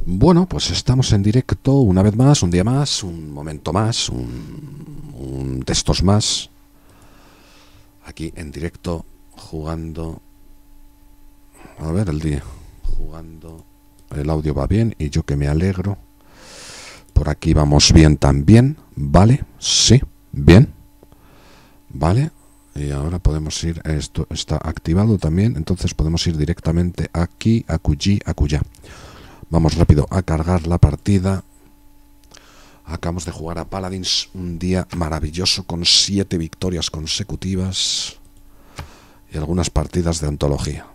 Bueno, pues estamos en directo una vez más, un día más, un momento más, un de estos más. Aquí en directo, jugando. A ver el día. Jugando. El audio va bien y yo que me alegro. Por aquí vamos bien también. ¿Vale? Sí. Bien. ¿Vale? Y ahora podemos ir. Esto está activado también. Entonces podemos ir directamente aquí, acullí, acullá. Vamos rápido a cargar la partida. Acabamos de jugar a Paladins, un día maravilloso con 7 victorias consecutivas y algunas partidas de antología.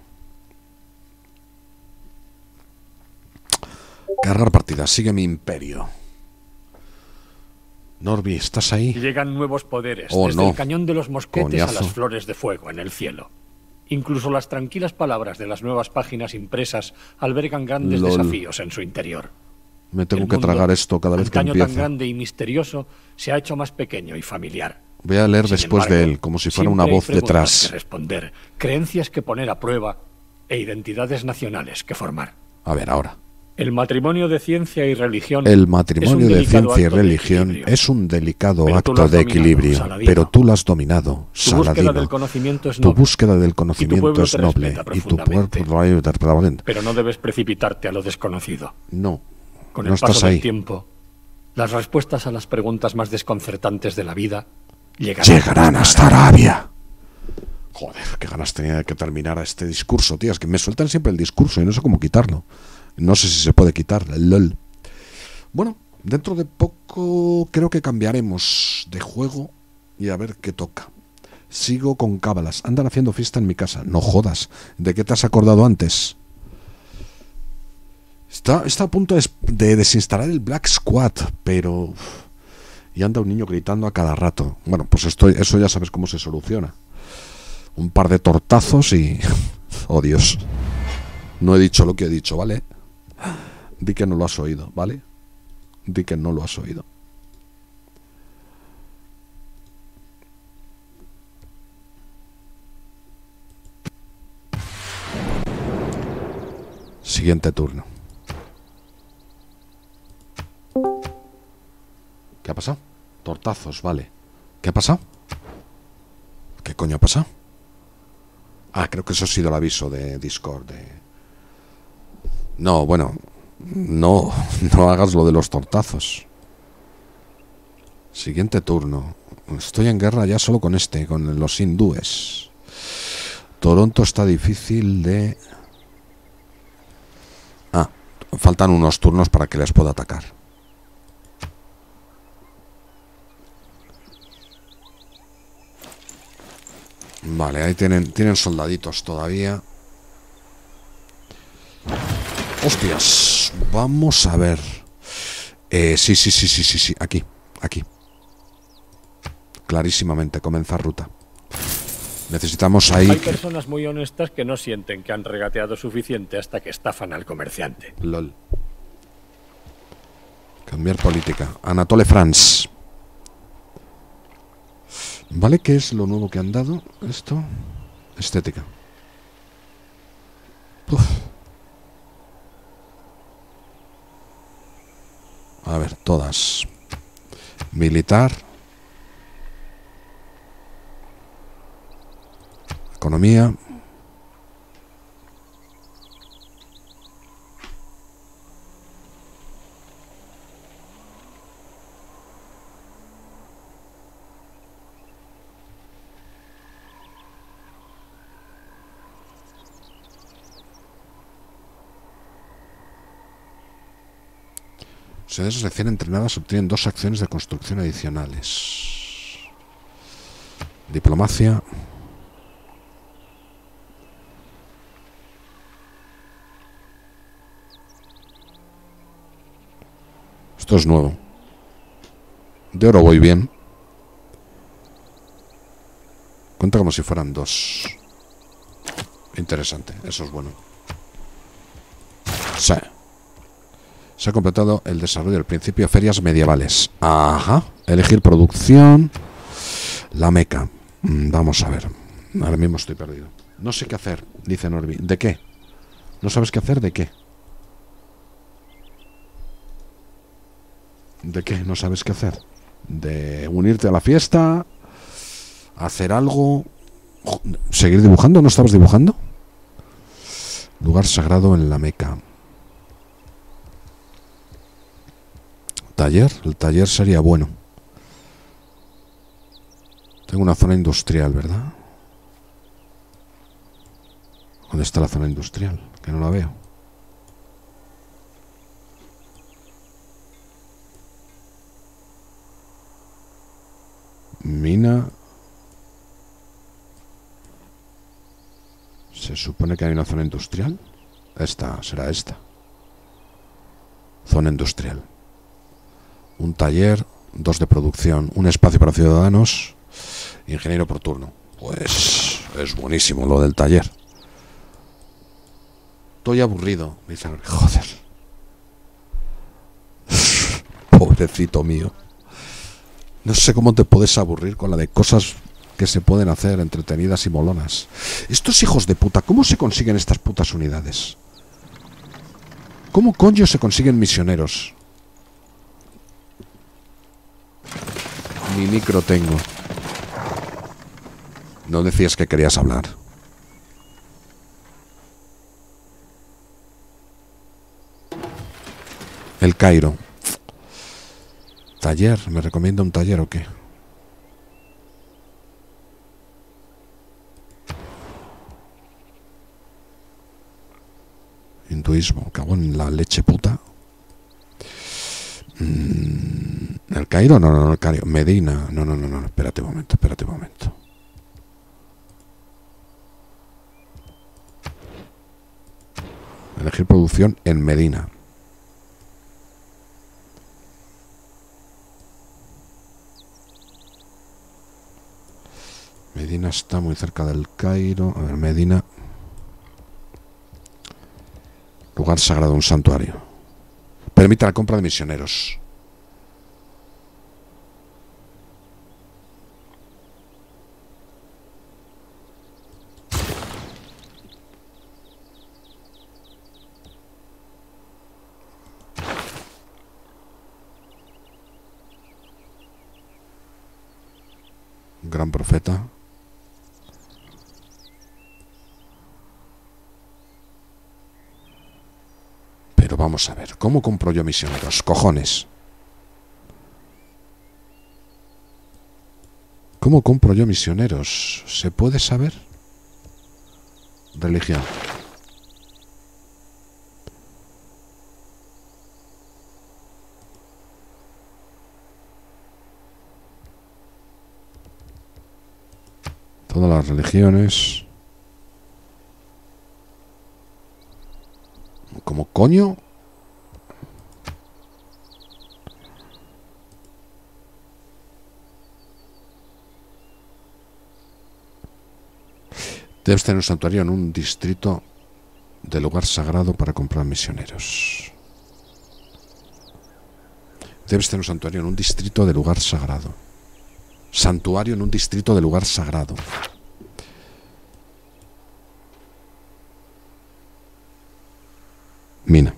Cargar partida, sigue mi imperio. Norby, ¿estás ahí? Llegan nuevos poderes, Oh, desde no. el cañón de los mosquetes Coñazo. a las flores de fuego en el cielo. Incluso las tranquilas palabras de las nuevas páginas impresas albergan grandes Lol. desafíos en su interior. Me tengo El que mundo, tragar esto cada vez que antaño tan empieza. grande y misterioso, se ha hecho más pequeño y familiar. Voy a leer Sin después embargo, de él, como si fuera una siempre hay voz preguntas detrás. que responder, creencias que poner a prueba e identidades nacionales que formar. A ver, ahora. El matrimonio de ciencia y religión. El matrimonio de ciencia y religión equilibrio. es un delicado Pero tú lo acto has de dominado, equilibrio, Saladino. pero tú lo has dominado, Tu búsqueda Saladino. del conocimiento es Tu noble. búsqueda del Y tu conocimiento pueblo es te noble respeta y tu profundamente. pueblo Pero no debes precipitarte a lo desconocido. no, Con no el paso estás del ahí. tiempo, las respuestas a las preguntas más desconcertantes de la vida Llegarán hasta Arabia. Joder, qué ganas tenía de que terminara este discurso, tío. Es que me sueltan siempre el discurso y no sé cómo quitarlo. No sé si se puede quitar, lol. Bueno, dentro de poco creo que cambiaremos de juego y a ver qué toca. Sigo con cábalas. Andan haciendo fiesta en mi casa. No jodas. ¿De qué te has acordado antes? Está a punto de desinstalar el Black Squad, pero... Y anda un niño gritando a cada rato. Bueno, pues eso ya sabes cómo se soluciona. Un par de tortazos y... Oh, Dios. No he dicho lo que he dicho, ¿vale? Di que no lo has oído, ¿vale? Di que no lo has oído. Siguiente turno. ¿Qué ha pasado? Tortazos, vale. ¿Qué ha pasado? ¿Qué coño ha pasado? Ah, creo que eso ha sido el aviso de Discord. No, bueno, no hagas lo de los tortazos. Siguiente turno. Estoy en guerra ya solo con con los hindúes. Toronto está difícil de... Ah, faltan unos turnos para que les pueda atacar. Vale, ahí tienen soldaditos todavía. Hostias, vamos a ver. Sí, aquí. Clarísimamente, comenzar ruta. Necesitamos ahí... Hay personas muy honestas que no sienten que han regateado suficiente hasta que estafan al comerciante. LOL. Cambiar política. Anatole France. ¿Vale? ¿Qué es lo nuevo que han dado? Esto. Estética. Uf. A ver, todas. Militar. Economía. Unidades de selección entrenadas obtienen 2 acciones de construcción adicionales. Diplomacia. Esto es nuevo. De oro voy bien. Cuenta como si fueran 2. Interesante, eso es bueno. Sí. Se ha completado el desarrollo del principio de ferias medievales. Ajá. Elegir producción. La Meca. Vamos a ver. Ahora mismo estoy perdido. No sé qué hacer, dice Norby. ¿De qué? ¿No sabes qué hacer? ¿De qué? ¿De qué? ¿No sabes qué hacer? ¿De unirte a la fiesta? ¿Hacer algo? ¿Seguir dibujando? ¿No estabas dibujando? Lugar sagrado en la Meca. ¿Taller? El taller sería bueno. Tengo una zona industrial, ¿verdad? ¿Dónde está la zona industrial? Que no la veo. Mina. Se supone que hay una zona industrial. Esta, será esta. Zona industrial. Un taller, 2 de producción, un espacio para ciudadanos, ingeniero por turno. Pues es buenísimo lo del taller. Estoy aburrido, me dice. Joder. Pobrecito mío. No sé cómo te puedes aburrir con la de cosas que se pueden hacer entretenidas y molonas. Estos hijos de puta, ¿cómo se consiguen estas putas unidades? ¿Cómo coño se consiguen misioneros? Ni micro tengo. No decías que querías hablar. El Cairo. ¿Taller? ¿Me recomienda un taller o qué? Hinduismo. Cago en la leche puta. ¿El Cairo? No, el Cairo. Medina. No. Espérate un momento. Elegir producción en Medina. Medina está muy cerca del Cairo. A ver, Medina. Lugar sagrado, un santuario. Permite la compra de misioneros. Gran profeta. Pero vamos a ver, ¿cómo compro yo misioneros? Cojones. ¿Cómo compro yo misioneros? ¿Se puede saber? Religión. Todas las religiones. ¿Cómo coño? Debes tener un santuario en un distrito de lugar sagrado para comprar misioneros. Debes tener un santuario en un distrito de lugar sagrado. Santuario en un distrito de lugar sagrado. Mina.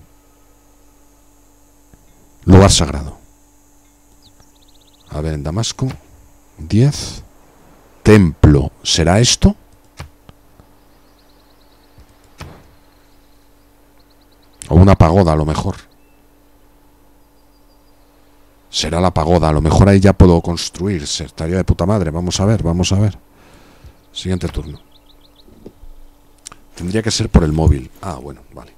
Lugar sagrado. A ver, en Damasco. 10. Templo. ¿Será esto? O una pagoda, a lo mejor. Será la pagoda. A lo mejor ahí ya puedo construir. Estaría de puta madre. Vamos a ver. Siguiente turno. Tendría que ser por el móvil. Ah, bueno, vale.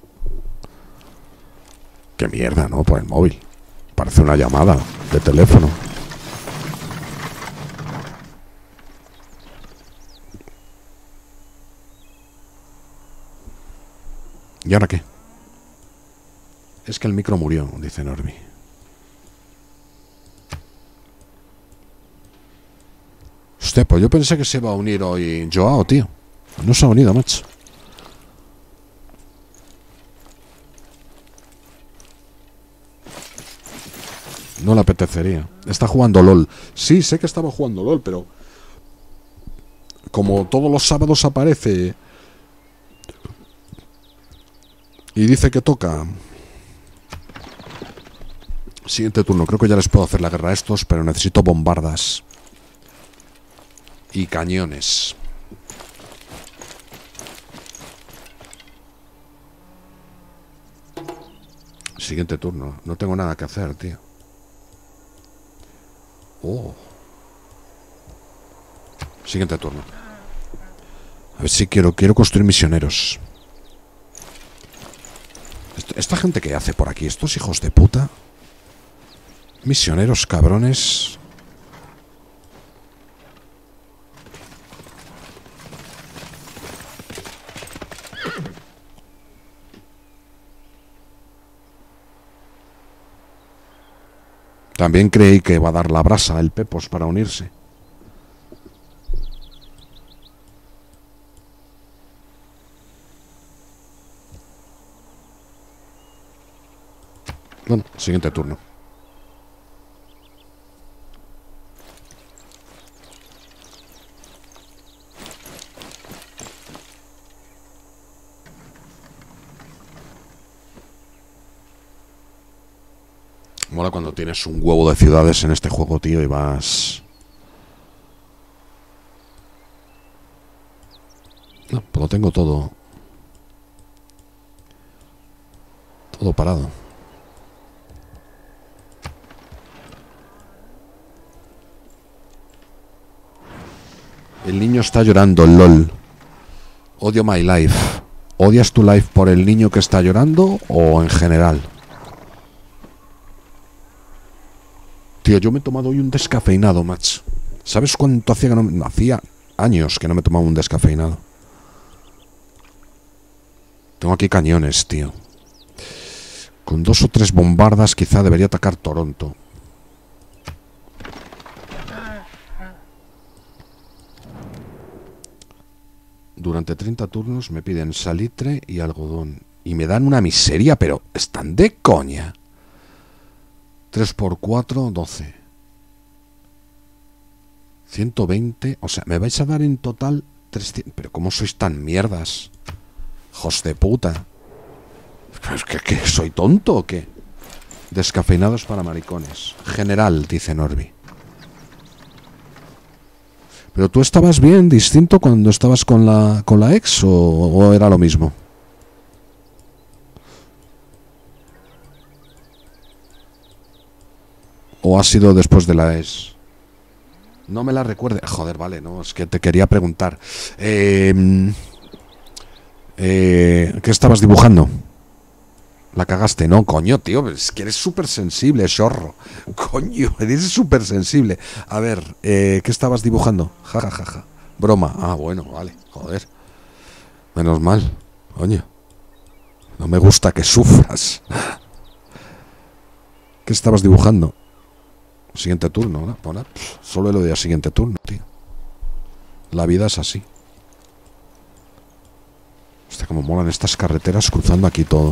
Qué mierda, ¿no? Por el móvil. Parece una llamada de teléfono. ¿Y ahora qué? Es que el micro murió, dice Norby. Hostia, pues yo pensé que se iba a unir hoy Joao, tío. No se ha unido, macho. No le apetecería. Está jugando LOL. Sí, sé que estaba jugando LOL, pero como todos los sábados aparece y dice que toca Siguiente turno. Creo que ya les puedo hacer la guerra a estos, pero necesito bombardas y cañones. Siguiente turno. No tengo nada que hacer, tío. Oh. Siguiente turno. A ver si quiero construir misioneros. Esta gente que hace por aquí, estos hijos de puta. Misioneros cabrones. También creí que va a dar la brasa el Pepos para unirse. Bueno, siguiente turno. Mola cuando tienes un huevo de ciudades en este juego, tío, y vas... No, pues lo tengo todo. Todo parado. El niño está llorando, LOL. Odio my life. ¿Odias tu life por el niño que está llorando o en general? Tío, yo me he tomado hoy un descafeinado, macho. ¿Sabes cuánto hacía que no... Hacía años que no me tomaba un descafeinado. Tengo aquí cañones, tío. Con 2 o 3 bombardas quizá debería atacar Toronto. Durante 30 turnos me piden salitre y algodón. Y me dan una miseria, pero están de coña. 3 por 4, 12. 120. O sea, me vais a dar en total 300. Pero ¿cómo sois tan mierdas? Hijos de puta. ¿Qué? ¿Soy tonto o qué? Descafeinados para maricones. General, dice Norby. ¿Pero tú estabas bien, distinto cuando estabas con la ex o era lo mismo? ¿O ha sido después de la ex? No me la recuerde. Joder, vale, no, es que te quería preguntar. ¿Qué estabas dibujando? La cagaste, no, coño, tío, es que eres súper sensible, chorro. Coño, eres súper sensible. A ver, ¿qué estabas dibujando? Ja, ja, ja, ja. Broma. Ah, bueno, vale, joder. Menos mal, coño. No me gusta que sufras. ¿Qué estabas dibujando? Siguiente turno, ¿no? Bueno, solo lo de siguiente turno, tío. La vida es así. Hostia, como molan estas carreteras cruzando aquí todo.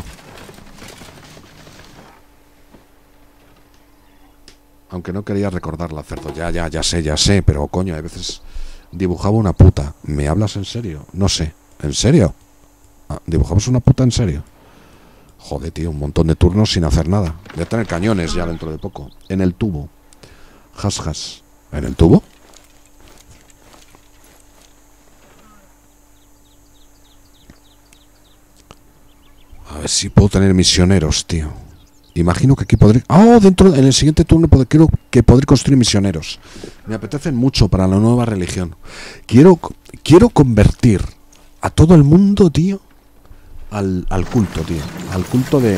Aunque no quería recordarla, cerdo. Ya sé, pero coño, a veces dibujaba una puta. ¿Me hablas en serio? No sé. ¿En serio? ¿Dibujamos una puta en serio? Joder, tío, un montón de turnos sin hacer nada. Voy a tener cañones ya dentro de poco. En el tubo. Has. ¿En el tubo? A ver si puedo tener misioneros, tío. Imagino que aquí podré... en el siguiente turno creo que podré construir misioneros. Me apetecen mucho para la nueva religión. Quiero convertir a todo el mundo, tío, al culto, tío. Al culto de...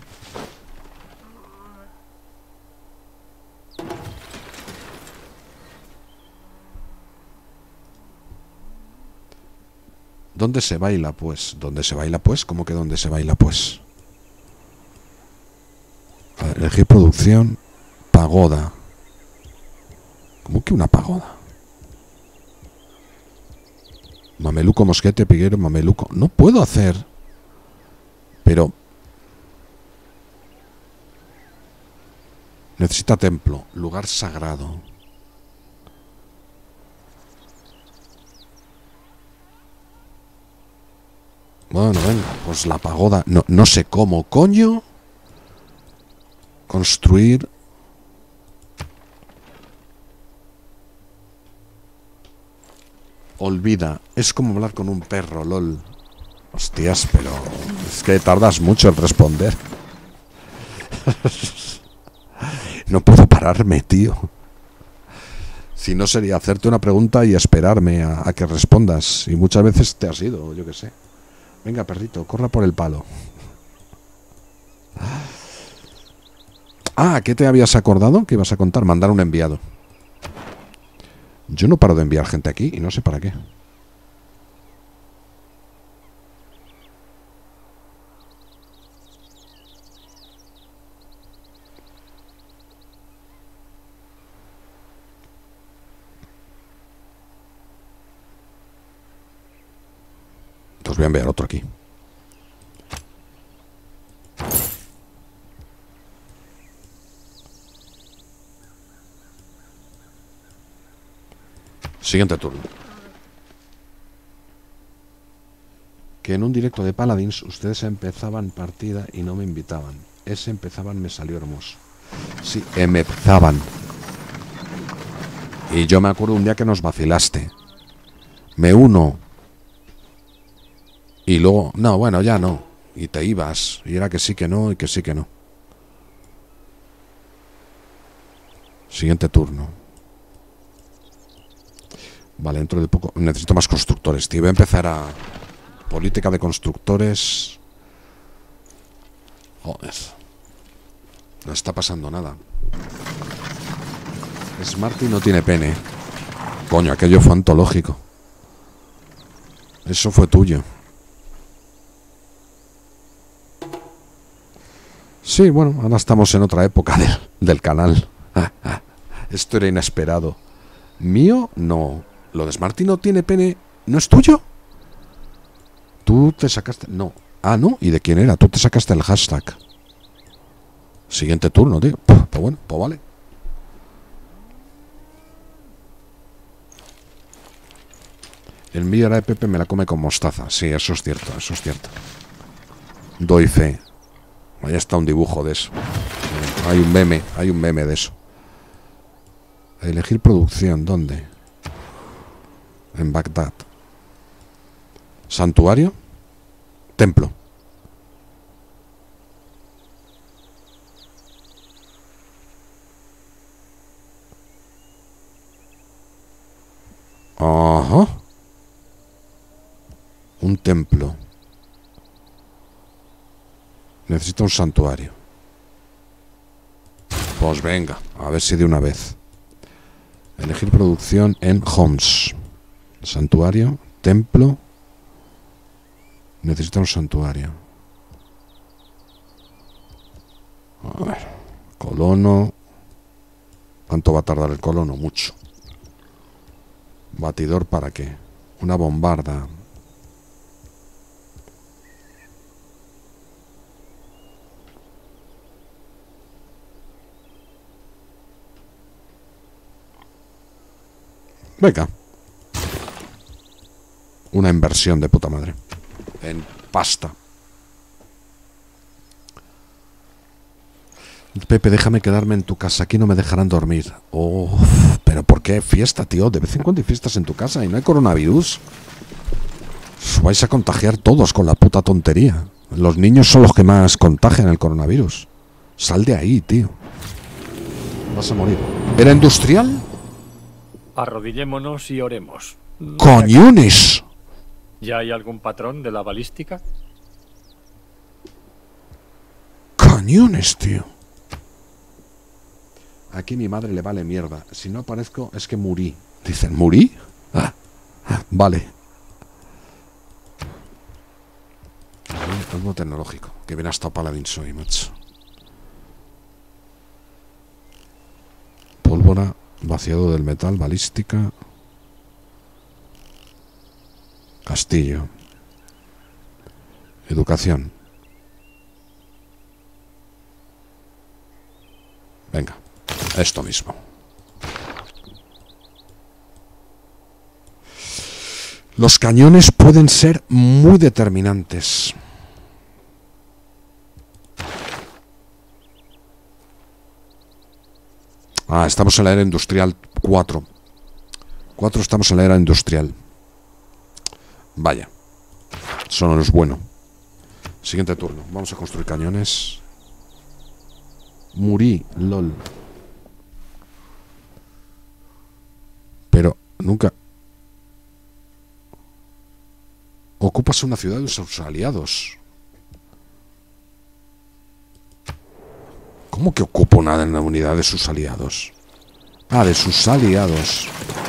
¿Dónde se baila, pues? ¿Dónde se baila, pues? ¿Cómo que dónde se baila, pues? A ver, elegir producción. Pagoda. ¿Cómo que una pagoda? Mameluco, mosquete, piguero, mameluco. No puedo hacer. Pero... necesita templo. Lugar sagrado. Bueno, venga, pues la pagoda. No sé cómo, coño. Construir. Olvida. Es como hablar con un perro, lol. Hostias, pero es que tardas mucho en responder. No puedo pararme, tío. Si no sería hacerte una pregunta y esperarme a que respondas. Y muchas veces te has ido, yo qué sé. Venga, perrito, corra por el palo. Ah, ¿qué te habías acordado? ¿Qué ibas a contar? Mandar un enviado. Yo no paro de enviar gente aquí y no sé para qué. Entonces voy a enviar otro aquí. Siguiente turno. Que en un directo de Paladins ustedes empezaban partida y no me invitaban. Ese empezaban me salió hermoso. Sí, empezaban. Y yo me acuerdo un día que nos vacilaste. Me uno. Y luego, no, bueno, ya no. Y te ibas. Y era que sí, que no, y que sí, que no. Siguiente turno. Vale, dentro de poco. Necesito más constructores, tío. Voy a empezar a... Política de constructores. Joder. No está pasando nada. Smarty no tiene pene. Coño, aquello fue antológico. Eso fue tuyo. Sí, bueno, ahora estamos en otra época del canal. Esto era inesperado. ¿Mío? No. Lo de Smarty no tiene pene. ¿No es tuyo? Tú te sacaste... No. Ah, ¿no? ¿Y de quién era? Tú te sacaste el hashtag. Siguiente turno, tío. Pues bueno, pues vale. El mío era de Pepe, me la come con mostaza. Sí, eso es cierto, eso es cierto. Doy fe. Ahí está un dibujo de eso. Hay un meme de eso. Elegir producción, ¿dónde? En Bagdad. Santuario. Templo. Ajá. Un templo. Necesito un santuario. Pues venga, a ver si de una vez. Elegir producción en Homs. Santuario, templo. Necesito un santuario. A ver. Colono. ¿Cuánto va a tardar el colono? Mucho. Batidor para qué. Una bombarda. Venga. Una inversión de puta madre. En pasta. Pepe, déjame quedarme en tu casa. Aquí no me dejarán dormir. Oh, pero ¿por qué fiesta, tío? De vez en cuando hay fiestas en tu casa y no hay coronavirus. Os vais a contagiar todos con la puta tontería. Los niños son los que más contagian el coronavirus. Sal de ahí, tío. Vas a morir. ¿Era industrial? Arrodillémonos y oremos. ¡Coñunis! ¿Ya hay algún patrón de la balística? ¡Cañones, tío! Aquí mi madre le vale mierda. Si no aparezco es que murí. Dicen, ¿murí? Vale. Algo tecnológico. Que bien hasta Paladins hoy, macho. Pólvora, vaciado del metal, balística. Castillo. Educación. Venga, esto mismo. Los cañones pueden ser muy determinantes. Ah, estamos en la era industrial 4. 4 estamos en la era industrial. Vaya. Eso no es bueno. Siguiente turno. Vamos a construir cañones. Murí, lol. Pero nunca... Ocupas una ciudad de sus aliados. ¿Cómo que ocupo nada en la unidad de sus aliados? Ah, de sus aliados.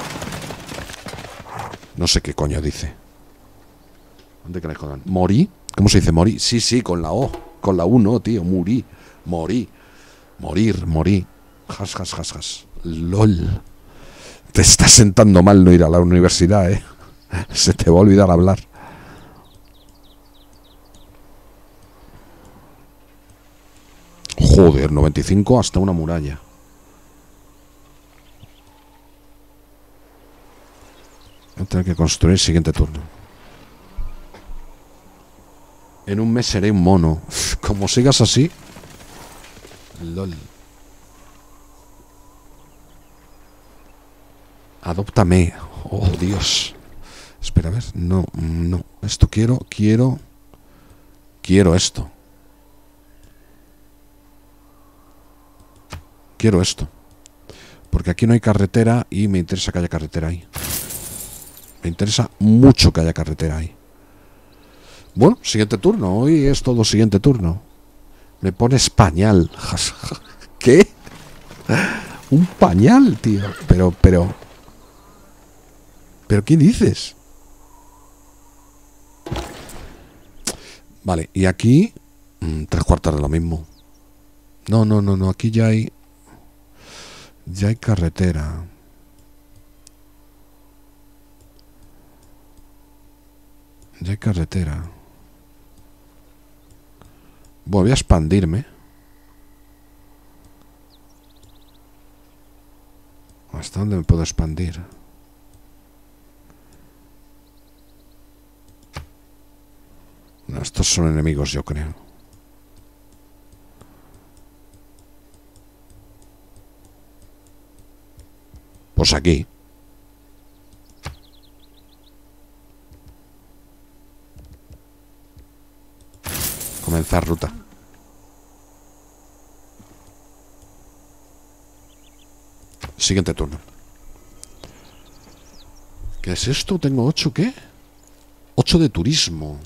No sé qué coño dice. ¿Dónde crees que jodan? ¿Morí? ¿Cómo se dice morí? Sí, sí, con la O. Con la U no, tío. Murí. Morí. Morir, morí. Has, has, has, has. LOL. Te está sentando mal no ir a la universidad, ¿eh? Se te va a olvidar hablar. Joder, 95 hasta una muralla. Voy a tener que construir el siguiente turno. En un mes seré un mono. Como sigas así. LOL. Adóptame. Oh, Dios. Espera, a ver. No, no. Esto quiero esto. Quiero esto. Porque aquí no hay carretera y me interesa que haya carretera ahí. Me interesa mucho que haya carretera ahí. Bueno, siguiente turno. Hoy es todo siguiente turno. Me pones pañal. ¿Qué? Un pañal, tío. Pero, ¿qué dices? Vale, y aquí 3/4 de lo mismo. No. Aquí ya hay carretera. Ya hay carretera. Voy a expandirme. ¿Hasta dónde me puedo expandir? No, estos son enemigos, yo creo. Pues aquí. Comenzar ruta. Siguiente turno. ¿Qué es esto? Tengo 8, ¿qué? 8 de turismo.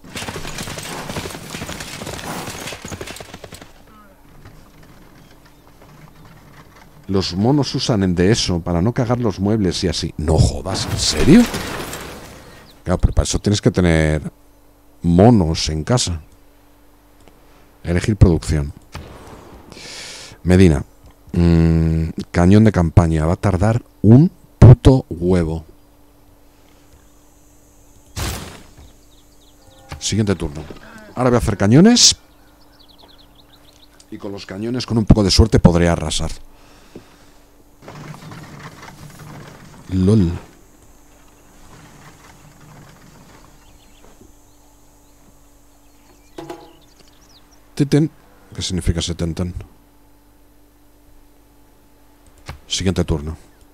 Los monos usan de eso para no cagar los muebles y así. No jodas, ¿en serio? Claro, pero para eso tienes que tener monos en casa. Elegir producción. Medina. Cañón de campaña. Va a tardar un puto huevo. Siguiente turno. Ahora voy a hacer cañones. Y con los cañones, con un poco de suerte, podré arrasar. LOL. Teten. ¿Qué significa setenten? Siguiente turno.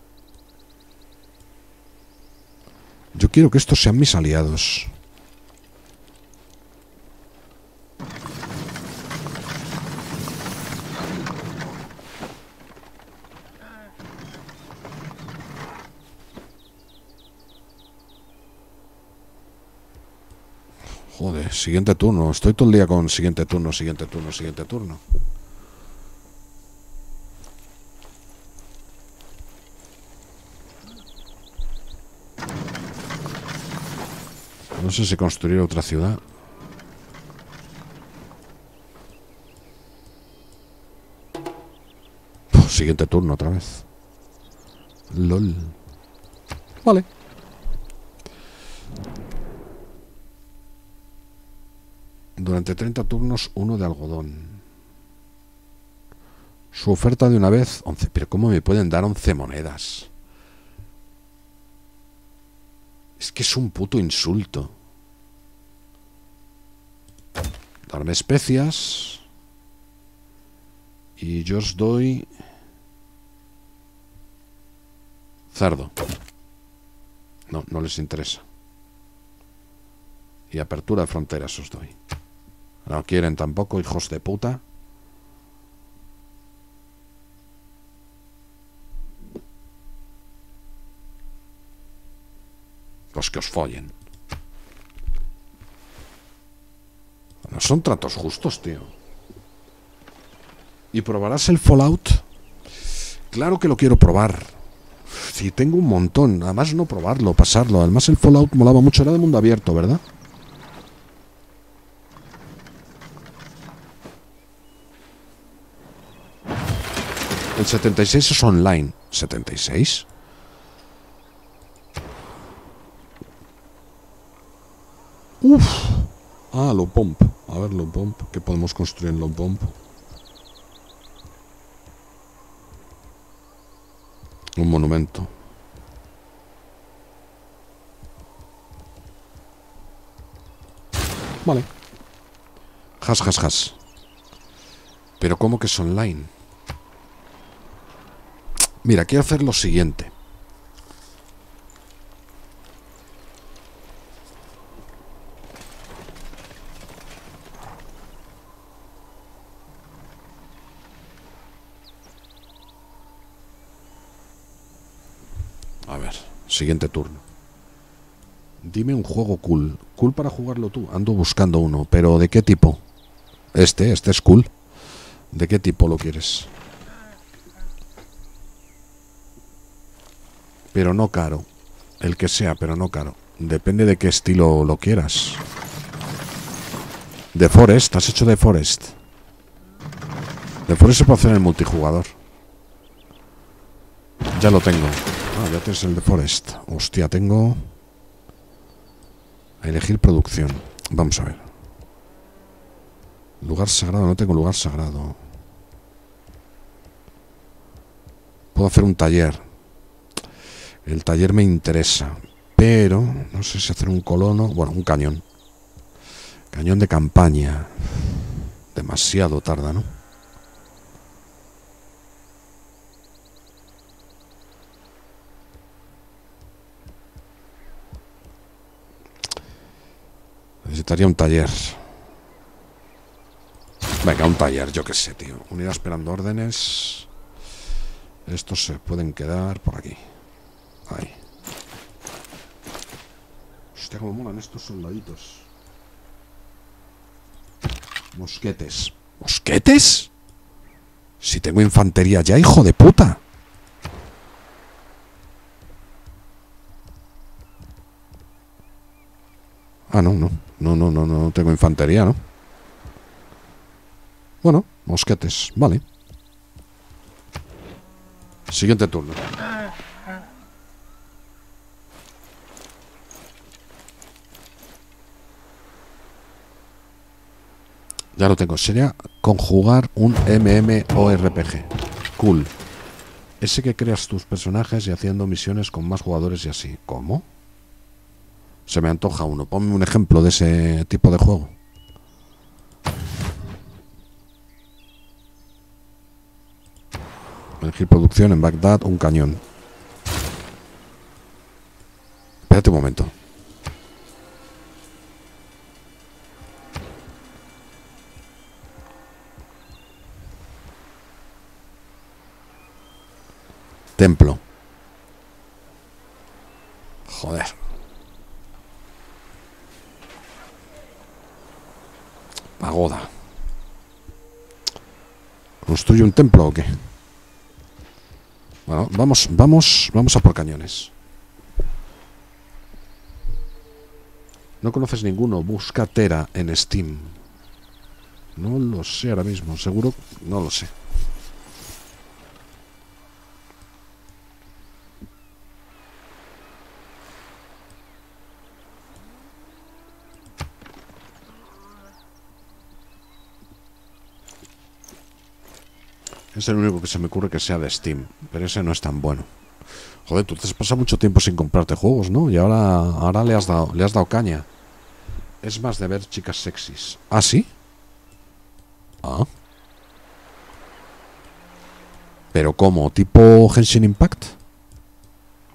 Yo quiero que estos sean mis aliados. Joder, siguiente turno. Estoy todo el día con siguiente turno, siguiente turno, siguiente turno. No sé si construir otra ciudad. Siguiente turno otra vez. LOL. Vale. Durante 30 turnos, uno de algodón. Su oferta de una vez, 11. Pero ¿cómo me pueden dar 11 monedas? Es que es un puto insulto. Darme especias. Y yo os doy Cerdo. No, no les interesa. Y apertura de fronteras os doy. No quieren tampoco, hijos de puta. Los que os follen. No son tratos justos, tío. ¿Y probarás el Fallout? Claro que lo quiero probar. Si tengo un montón. Además no probarlo, pasarlo. Además el Fallout molaba mucho. Era de mundo abierto, ¿verdad? El 76 es online. ¿76? Uf. Ah, Low Pump. A ver, Low Pump. ¿Qué podemos construir en Low Pump? Un monumento. Vale. Has. Pero ¿cómo que es online? Mira, quiero hacer lo siguiente. A ver, siguiente turno. Dime un juego cool. Cool para jugarlo tú. Ando buscando uno, pero ¿de qué tipo? Este es cool. ¿De qué tipo lo quieres? Pero no caro. El que sea, pero no caro. Depende de qué estilo lo quieras. The Forest, has hecho The Forest. The Forest se puede hacer en el multijugador. Ya lo tengo. Ah, ya tienes el The Forest. Hostia, tengo... A elegir producción. Vamos a ver. Lugar sagrado, no tengo lugar sagrado. Puedo hacer un taller. El taller me interesa. Pero no sé si hacer un colono. Bueno, un cañón. Cañón de campaña. Demasiado tarda, ¿no? Necesitaría un taller. Venga, un taller, yo qué sé, tío. Unidad esperando órdenes. Estos se pueden quedar por aquí. Ahí. Hostia, cómo molan estos soldaditos. Mosquetes. ¿Mosquetes? Si tengo infantería ya, hijo de puta. Ah, no tengo infantería, ¿no? Bueno, mosquetes, vale. Siguiente turno. Ya lo tengo. Sería conjugar un MMORPG. Cool. Ese que creas tus personajes y haciendo misiones con más jugadores y así. ¿Cómo? Se me antoja uno. Ponme un ejemplo de ese tipo de juego. Elegir producción en Bagdad, un cañón. Espérate un momento. Templo. Joder. Pagoda. ¿Construye un templo o qué? Bueno, vamos a por cañones. No conoces ninguno. Busca Tera en Steam. No lo sé ahora mismo. Seguro, no lo sé. Es el único que se me ocurre que sea de Steam. Pero ese no es tan bueno. Joder, tú te has pasado mucho tiempo sin comprarte juegos, ¿no? Y ahora le has dado caña. Es más de ver chicas sexys. ¿Ah, sí? Ah. ¿Pero cómo? ¿Tipo Genshin Impact?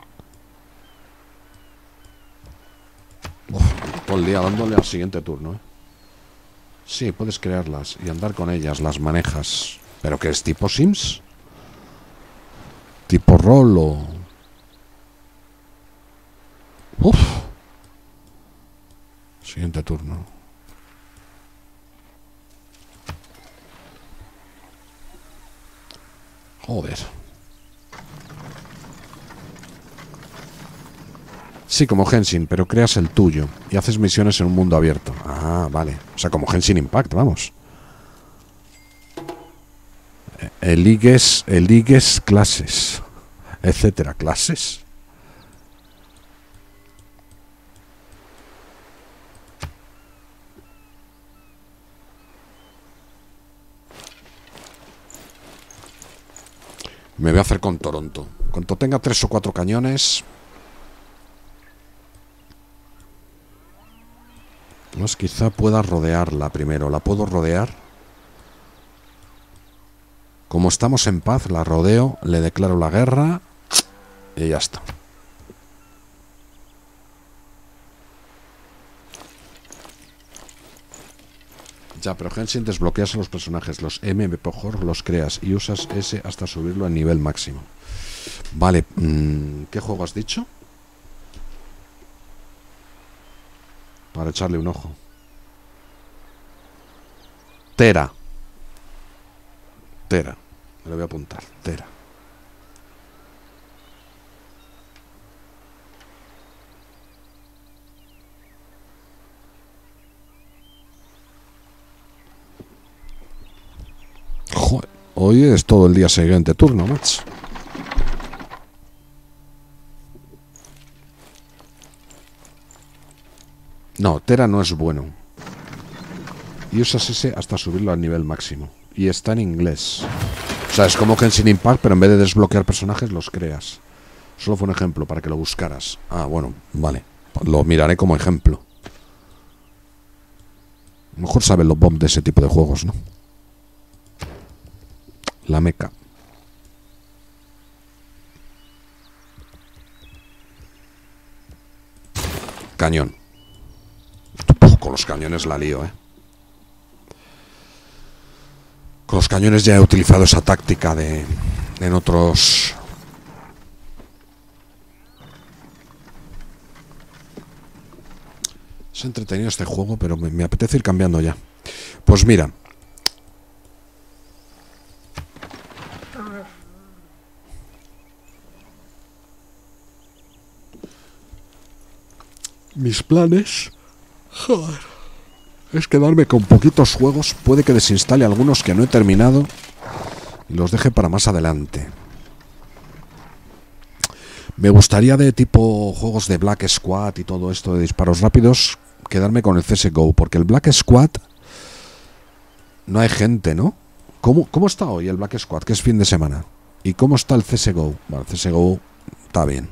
Todo el día dándole al siguiente turno, ¿eh? Sí, puedes crearlas y andar con ellas, las manejas. ¿Pero qué es, tipo Sims? ¿Tipo rol o...? Uf. Siguiente turno. Joder. Sí, como Genshin, pero creas el tuyo y haces misiones en un mundo abierto. Ah, vale. O sea, como Genshin Impact, vamos. Eligues clases, etcétera. ¿Clases? Me voy a hacer con Toronto. Cuando tenga 3 o 4 cañones... Pues quizá pueda rodearla primero. ¿La puedo rodear? Como estamos en paz, la rodeo, le declaro la guerra y ya está. Ya, pero Genshin desbloqueas a los personajes. Los MP los creas y usas ese hasta subirlo al nivel máximo. Vale, ¿qué juego has dicho? Para echarle un ojo. Tera. Tera. Me lo voy a apuntar. Tera. Joder, hoy es todo el día siguiente turno, macho. No, Tera no es bueno. Y usas ese hasta subirlo al nivel máximo. Y está en inglés. O sea, es como Genshin Impact, pero en vez de desbloquear personajes, los creas. Solo fue un ejemplo para que lo buscaras. Ah, bueno, vale. Lo miraré como ejemplo. Mejor saben los bombs de ese tipo de juegos, ¿no? La meca. Cañón. Con los cañones la lío, ¿eh? Con los cañones ya he utilizado esa táctica en otros... Es entretenido este juego, pero me apetece ir cambiando ya. Pues mira. Mis planes... Joder. Es quedarme con poquitos juegos. Puede que desinstale algunos que no he terminado y los deje para más adelante. Me gustaría, de tipo juegos de Black Squad y todo esto de disparos rápidos, quedarme con el CSGO, porque el Black Squad no hay gente, ¿no? ¿Cómo está hoy el Black Squad, que es fin de semana? ¿Y cómo está el CSGO? Bueno, el CSGO está bien.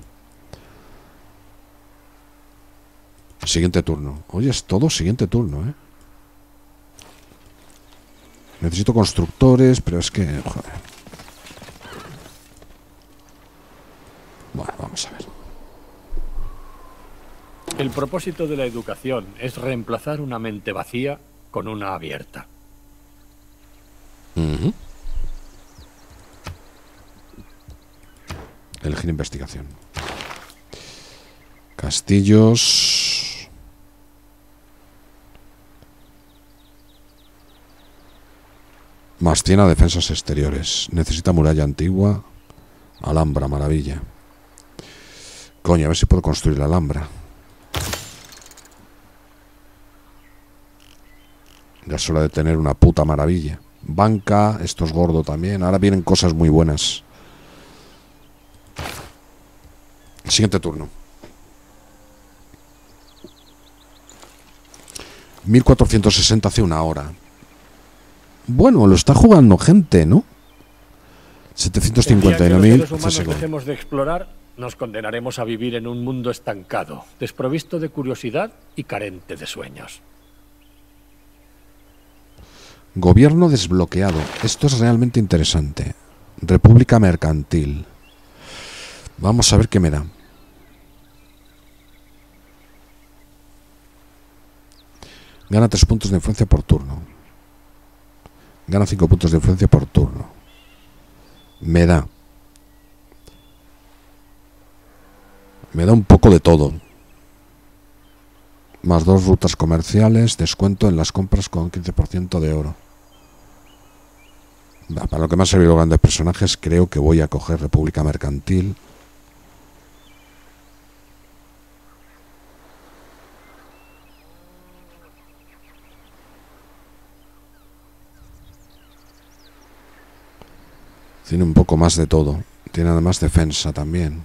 Siguiente turno. Oye, es todo siguiente turno, ¿eh? Necesito constructores, pero es que... Joder. Bueno, vamos a ver. El propósito de la educación es reemplazar una mente vacía con una abierta. Elegir investigación. Castillos. Más 100 a defensas exteriores. Necesita muralla antigua. Alhambra, maravilla. Coño, a ver si puedo construir la Alhambra. Ya es hora de tener una puta maravilla. Banca, esto es gordo también. Ahora vienen cosas muy buenas. Siguiente turno. 1460 hace una hora. Bueno, lo está jugando gente, ¿no? 759.000. Si los humanos dejemos de explorar, nos condenaremos a vivir en un mundo estancado, desprovisto de curiosidad y carente de sueños. Gobierno desbloqueado. Esto es realmente interesante. República mercantil. Vamos a ver qué me da. Gana 3 puntos de influencia por turno. Gana 5 puntos de influencia por turno. Me da un poco de todo. Más 2 rutas comerciales, descuento en las compras con 15% de oro. Para lo que me han servido los grandes personajes, creo que voy a coger República Mercantil. Tiene un poco más de todo. Tiene además defensa también.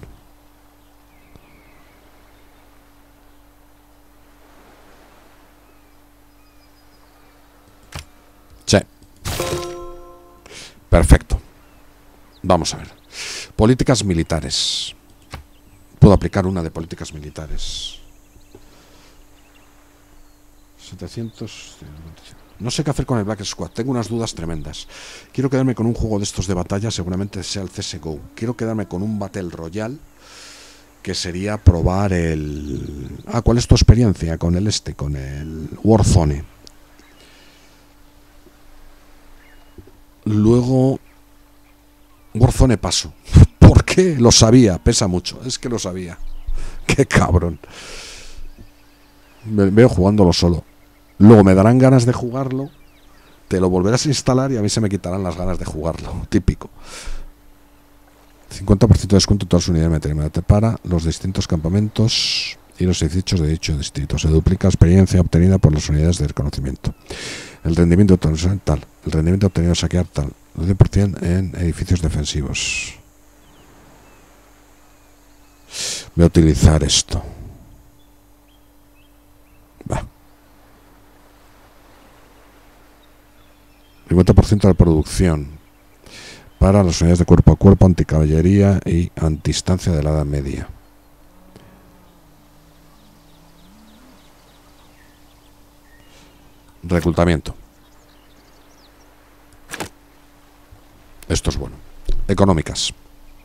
Sí. Perfecto. Vamos a ver. Políticas militares. Puedo aplicar una de políticas militares. 700... No sé qué hacer con el Black Squad. Tengo unas dudas tremendas. Quiero quedarme con un juego de estos de batalla. Seguramente sea el CSGO. Quiero quedarme con un Battle Royale, que sería probar el... ¿cuál es tu experiencia con el con el Warzone? Luego Warzone paso. ¿Por qué? Lo sabía, pesa mucho. Es que lo sabía. Qué cabrón. Me veo jugándolo solo. Luego me darán ganas de jugarlo, te lo volverás a instalar y a mí se me quitarán las ganas de jugarlo. Típico. 50% de descuento en todas las unidades materiales para los distintos campamentos y los edificios de dicho distrito. Se duplica la experiencia obtenida por las unidades de reconocimiento. El rendimiento tal. El rendimiento obtenido a saquear tal. 12% en edificios defensivos. Voy a utilizar esto. Va. 50% de producción para las unidades de cuerpo a cuerpo, anticaballería y antistancia de la Edad Media. Reclutamiento. Esto es bueno. Económicas.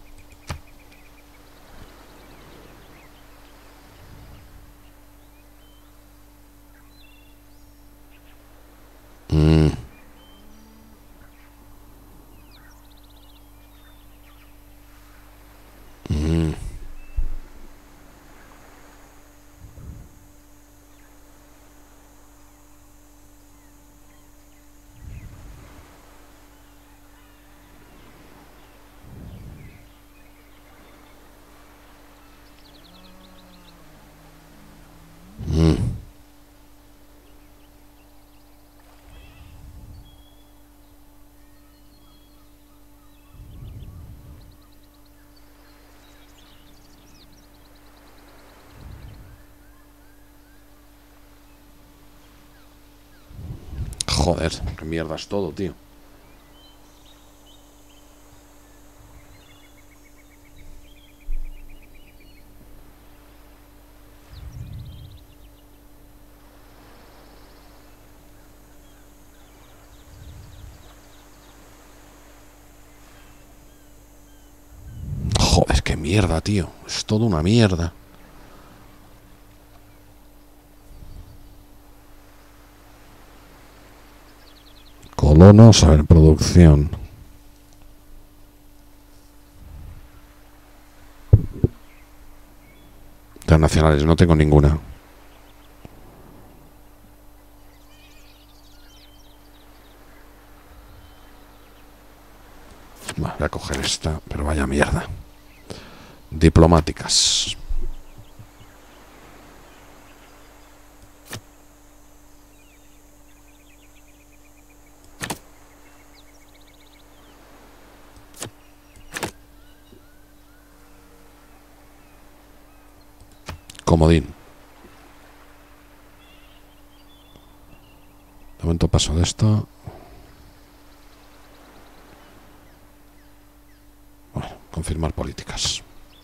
Joder, qué mierda es todo, tío. Joder, qué mierda, tío. Es todo una mierda. Colonos, a ver, producción. Internacionales, no tengo ninguna. Voy a coger esta, pero vaya mierda. Diplomáticas. Comodín. De momento paso de esto. Bueno, confirmar políticas.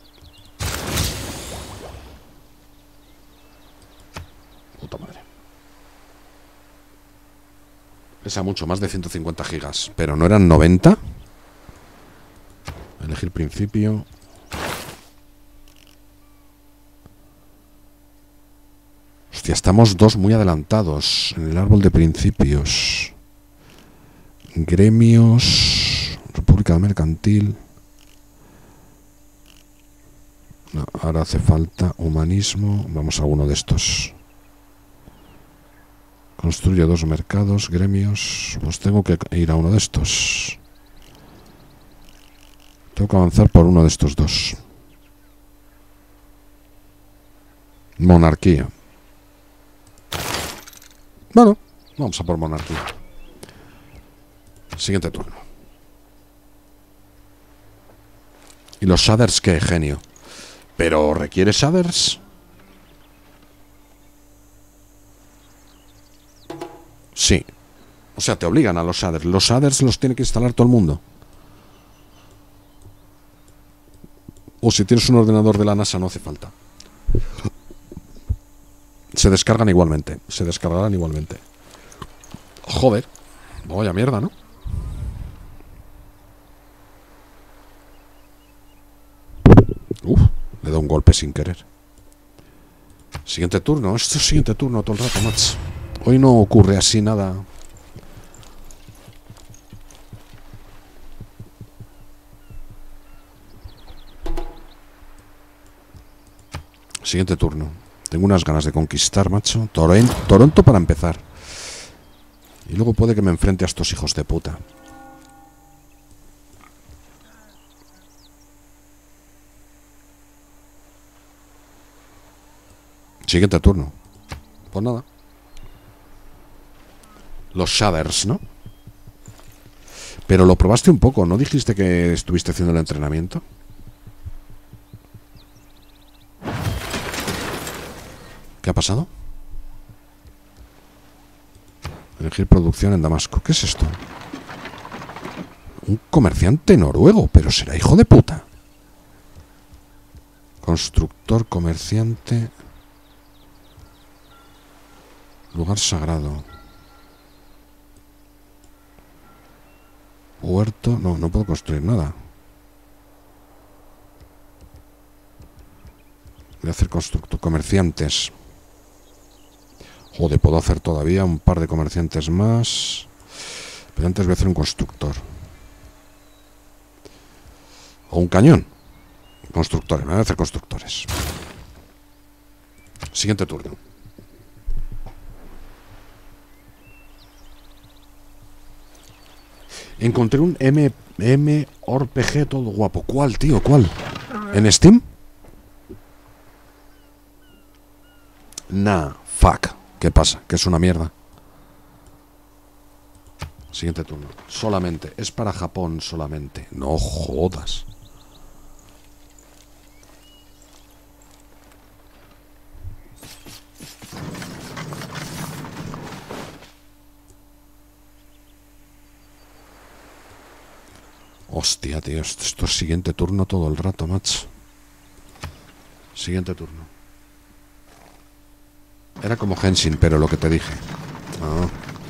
Puta madre. Pesa mucho, más de 150 gigas. Pero no eran 90. Elegir principio. Hostia, estamos dos muy adelantados en el árbol de principios. Gremios, República Mercantil. No, ahora hace falta humanismo. Vamos a uno de estos. Construye 2 mercados, gremios. Pues tengo que ir a uno de estos. Tengo que avanzar por uno de estos dos. Monarquía. Bueno, vamos a por monarquía. Siguiente turno. ¿Y los shaders qué? Genio. ¿Pero requiere shaders? Sí. O sea, te obligan a los shaders. Los shaders los tiene que instalar todo el mundo. O si tienes un ordenador de la NASA no hace falta. Se descargan igualmente. Se descargarán igualmente. Joder. Vaya mierda, ¿no? Le da un golpe sin querer. Siguiente turno. Esto es siguiente turno todo el rato, macho. Hoy no ocurre así nada. Siguiente turno. Tengo unas ganas de conquistar, macho. Toronto para empezar. Y luego puede que me enfrente a estos hijos de puta. Siguiente turno. Pues nada. Los shaders, ¿no? Pero lo probaste un poco, ¿no dijiste que estuviste haciendo el entrenamiento? ¿Qué ha pasado? Elegir producción en Damasco. ¿Qué es esto? Un comerciante noruego, pero será hijo de puta. Constructor, comerciante. Lugar sagrado. Huerto. No, no puedo construir nada. Voy a hacer constructor. Comerciantes. Joder, puedo hacer todavía un par de comerciantes más. Pero antes voy a hacer un constructor. O un cañón. Constructores. Me voy a hacer constructores. Siguiente turno. Encontré un MMORPG todo guapo. ¿Cuál, tío? ¿Cuál? ¿En Steam? Nah, fuck. ¿Qué pasa? Que es una mierda. Siguiente turno. Solamente. Es para Japón solamente. No jodas. Hostia, tío. Esto es siguiente turno todo el rato, macho. Siguiente turno. Era como Henshin, pero lo que te dije. Ah.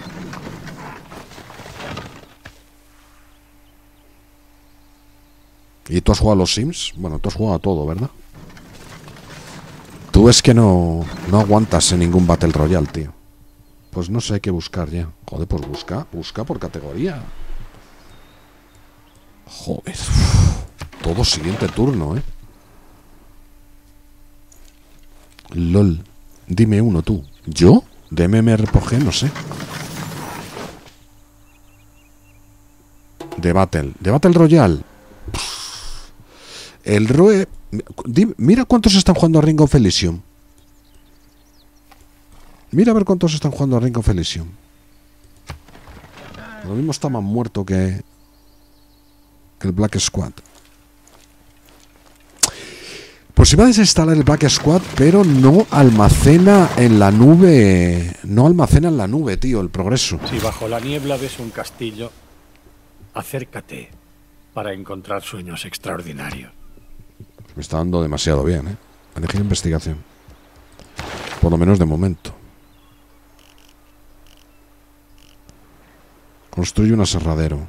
¿Y tú has jugado a los Sims? Bueno, tú has jugado a todo, ¿verdad? Tú es que no aguantas en ningún Battle Royale, tío. Pues no sé, hay que buscar ya. Joder, pues busca por categoría. Joder. Todo siguiente turno, LOL. Dime uno tú. ¿Yo? De MMORPG, no sé. De Battle Royale. El ROE. Mira cuántos están jugando a Ring of Elysium. Mira a ver cuántos están jugando a Ring of Elysium. Lo mismo está más muerto que el Black Squad. Pues iba a desinstalar el Black Squad, pero no almacena en la nube. No almacena en la nube, tío, el progreso. Si bajo la niebla ves un castillo, acércate para encontrar sueños extraordinarios. Me está dando demasiado bien, Elegir investigación. Por lo menos de momento. Construye un aserradero.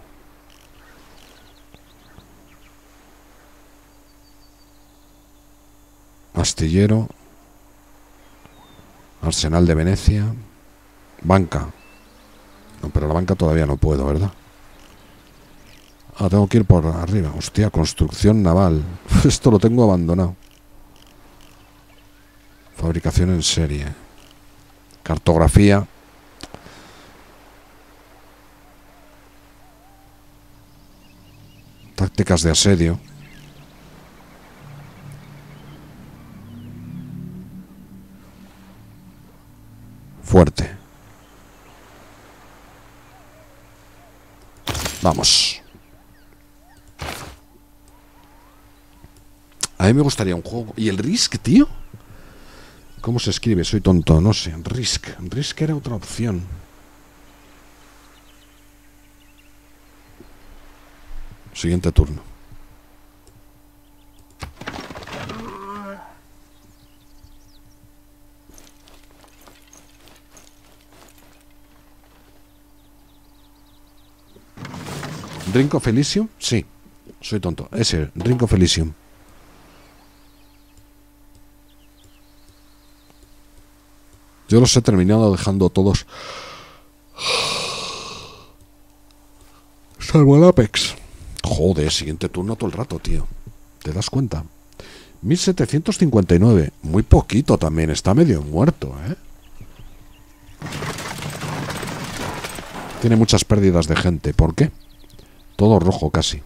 Astillero. Arsenal de Venecia. Banca. No, pero la banca todavía no puedo, ¿verdad? Ah, tengo que ir por arriba. Hostia, construcción naval. Esto lo tengo abandonado. Fabricación en serie. Cartografía. Tácticas de asedio. Fuerte. Vamos. A mí me gustaría un juego. ¿Y el Risk, tío? ¿Cómo se escribe? Soy tonto, no sé. Risk. Risk era otra opción. Siguiente turno. ¿Drink of Elysium? Sí. Soy tonto. Ese, Drink of Elysium. Yo los he terminado dejando todos. Salvo el Apex. Joder, siguiente turno todo el rato, tío. ¿Te das cuenta? 1759. Muy poquito también. Está medio muerto, ¿eh? Tiene muchas pérdidas de gente. ¿Por qué? Todo rojo casi.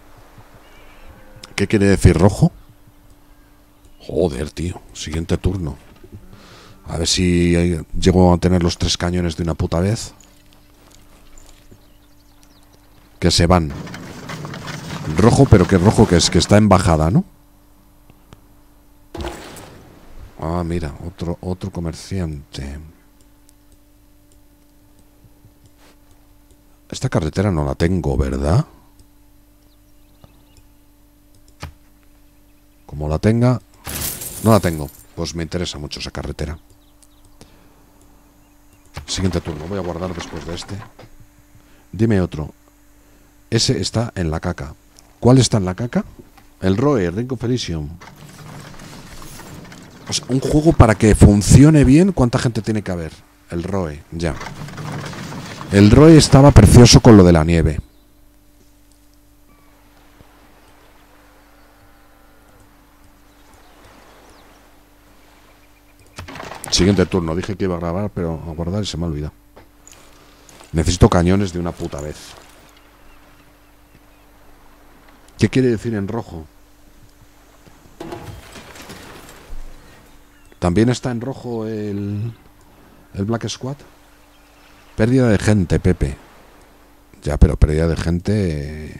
¿Qué quiere decir rojo? Joder, tío. Siguiente turno. A ver si llego a tener los 3 cañones de una puta vez. Que se van. Rojo, pero que rojo que es, que está en bajada, ¿no? Ah, mira, otro comerciante. Esta carretera no la tengo, ¿verdad? Como la tenga... No la tengo. Pues me interesa mucho esa carretera. Siguiente turno. Voy a guardar después de este. Dime otro. Ese está en la caca. ¿Cuál está en la caca? El ROE, Ring of Elysium. O sea, un juego para que funcione bien, ¿cuánta gente tiene que haber? El ROE, ya. El ROE estaba precioso con lo de la nieve. Siguiente turno. Dije que iba a grabar, pero a guardar y se me ha olvidado. Necesito cañones de una puta vez. ¿Qué quiere decir en rojo? ¿También está en rojo el Black Squad? Pérdida de gente, Pepe. Ya, pero pérdida de gente...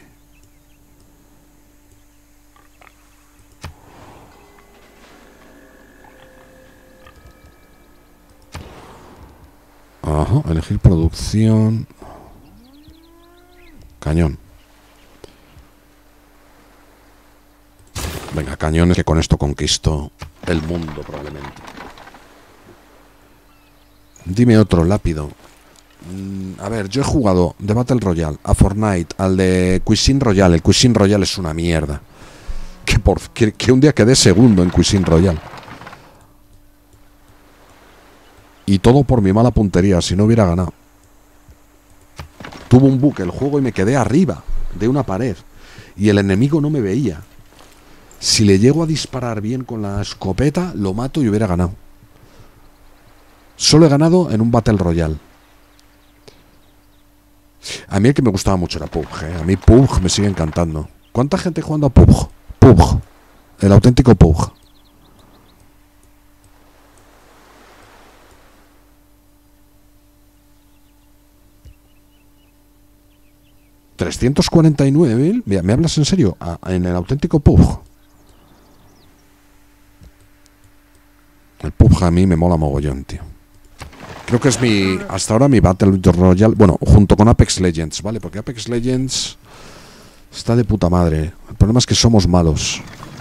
Ajá, elegir producción. Cañón. Venga, cañones, que con esto conquisto el mundo probablemente. Dime otro, lápido. A ver, yo he jugado de Battle Royale a Fortnite, al de Cuisine Royale. El Cuisine Royale es una mierda. Que un día quedé segundo en Cuisine Royale. Y todo por mi mala puntería, si no hubiera ganado. Tuvo un bug el juego y me quedé arriba de una pared. Y el enemigo no me veía. Si le llego a disparar bien con la escopeta, lo mato y hubiera ganado. Solo he ganado en un Battle Royale. A mí el que me gustaba mucho era PUBG, ¿eh? A mí PUBG me sigue encantando. ¿Cuánta gente jugando a PUBG? PUBG. El auténtico PUBG. ¿349.000? ¿Me hablas en serio? En el auténtico PUBG. El PUBG a mí me mola mogollón, tío. Creo que es hasta ahora mi Battle Royale. Bueno, junto con Apex Legends, ¿vale? Porque Apex Legends está de puta madre. El problema es que somos malos.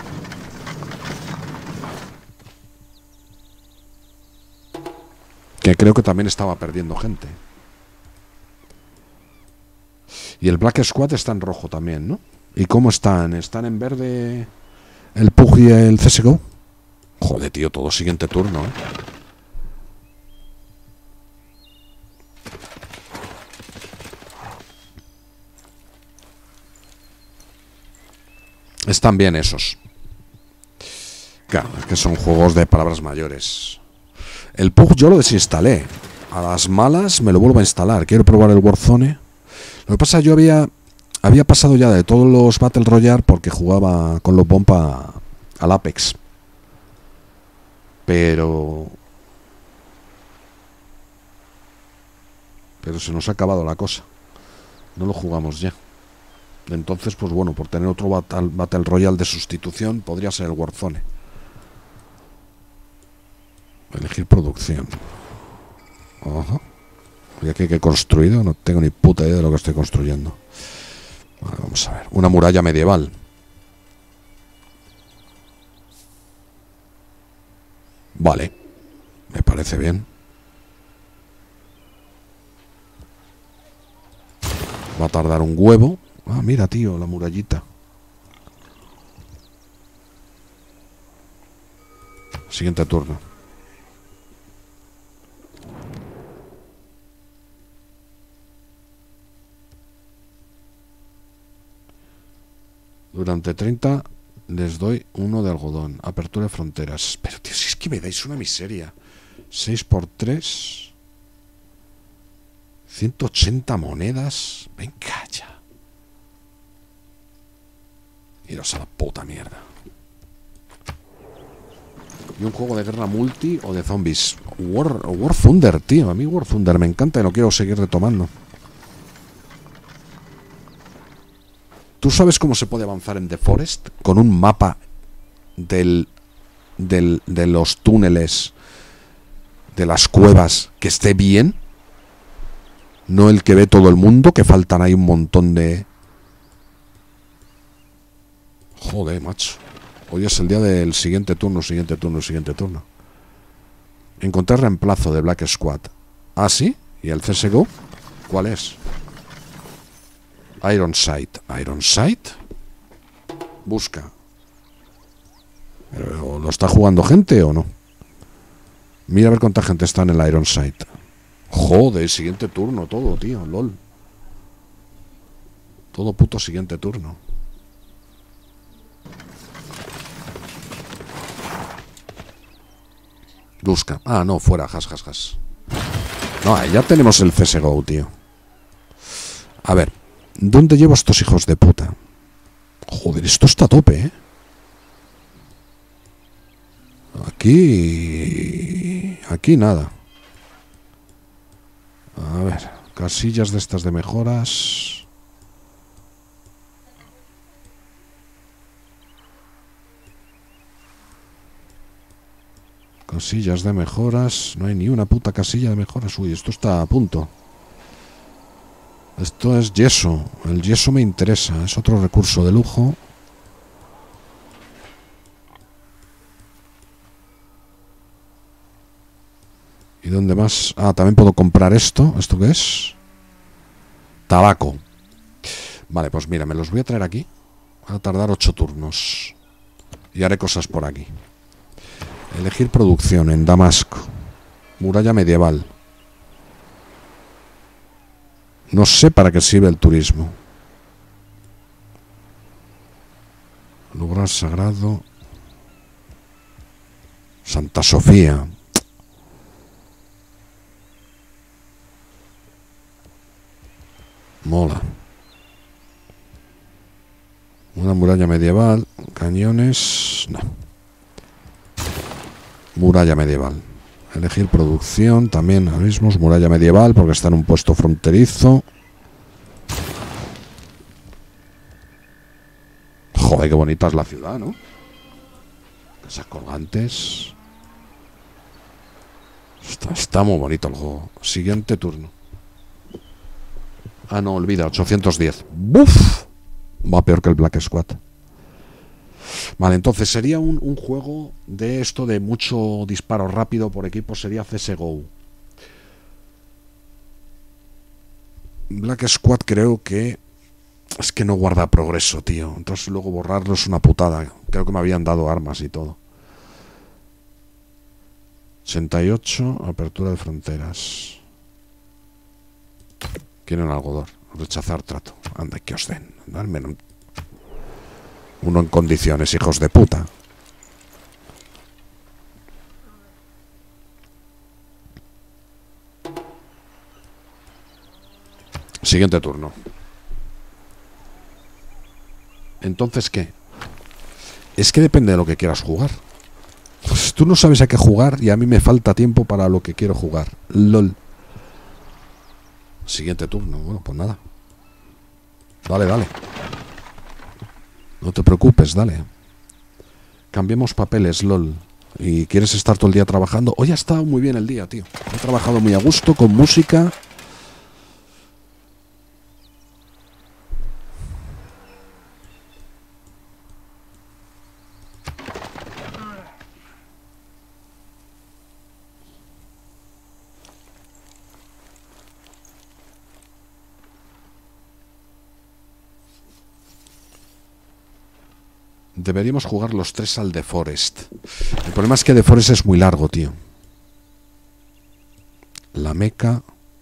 Que creo que también estaba perdiendo gente. Y el Black Squad está en rojo también, ¿no? ¿Y cómo están? ¿Están en verde el PUBG y el CSGO? Joder, tío, todo siguiente turno, ¿eh? Están bien esos. Claro, es que son juegos de palabras mayores. El PUBG yo lo desinstalé. A las malas me lo vuelvo a instalar. Quiero probar el Warzone. Lo que pasa es que yo había pasado ya de todos los Battle Royale porque jugaba con los bomba al Apex. Pero se nos ha acabado la cosa. No lo jugamos ya. Entonces, pues bueno, por tener otro Battle Royale de sustitución, podría ser el Warzone. Elegir producción. Ajá. Ya que he construido, no tengo ni puta idea de lo que estoy construyendo. Vale, vamos a ver. Una muralla medieval. Vale. Me parece bien. Va a tardar un huevo. Ah, mira, tío, la murallita. Siguiente turno. Durante 30 les doy uno de algodón. Apertura de fronteras. Pero, tío, si es que me dais una miseria. 6 por 3. 180 monedas. Venga ya. Iros a la puta mierda. Y un juego de guerra multi o de zombies. War Thunder, tío. A mí War Thunder me encanta y lo quiero seguir retomando. ¿Tú sabes cómo se puede avanzar en The Forest? Con un mapa de los túneles, de las cuevas, que esté bien. No el que ve todo el mundo, que faltan ahí un montón de... Joder, macho. Hoy es el día del siguiente turno. Encontré reemplazo de Black Squad. ¿Ah, sí? ¿Y el CSGO? ¿Cuál es? Ironside. ¿Ironside? Busca. ¿Pero lo está jugando gente o no? Mira a ver cuánta gente está en el Ironside. Joder, siguiente turno todo, tío, lol. Todo puto siguiente turno. Busca. Ah, no, fuera, has. No, ya tenemos el CSGO, tío. A ver, ¿dónde llevo a estos hijos de puta? Joder, esto está a tope, ¿eh? Aquí nada. A ver, casillas de estas de mejoras. Casillas de mejoras. No hay ni una puta casilla de mejoras. Uy, esto está a punto. Esto es yeso. El yeso me interesa. Es otro recurso de lujo. ¿Y dónde más? Ah, también puedo comprar esto. ¿Esto qué es? Tabaco. Vale, pues mira, me los voy a traer aquí. Va a tardar 8 turnos. Y haré cosas por aquí. Elegir producción en Damasco. Muralla medieval. No sé para qué sirve el turismo. Lugar sagrado. Santa Sofía. Mola. Una muralla medieval. Cañones. No. Muralla medieval. Elegir producción. También ahora mismo es muralla medieval porque está en un puesto fronterizo. Joder, qué bonita es la ciudad, ¿no? Casas colgantes. Está muy bonito el juego. Siguiente turno. Ah, no, olvida, 810. ¡Buf! Va peor que el Black Squad. Vale, entonces sería un juego de esto de mucho disparo rápido por equipo, sería CSGO. Black Squad creo que es que no guarda progreso, tío. Entonces luego borrarlo es una putada. Creo que me habían dado armas y todo. 88, apertura de fronteras. Quieren algodón. Rechazar trato. Anda, que os den. Uno en condiciones, hijos de puta. Siguiente turno. Entonces, ¿qué? Es que depende de lo que quieras jugar. Pues tú no sabes a qué jugar y a mí me falta tiempo para lo que quiero jugar. LOL. Siguiente turno. Bueno, pues nada. Dale, dale. No te preocupes, dale. Cambiemos papeles, LOL. ¿Y quieres estar todo el día trabajando? Hoy ha estado muy bien el día, tío. He trabajado muy a gusto, con música. Deberíamos jugar los 3 al The Forest. El problema es que The Forest es muy largo, tío. La Meca.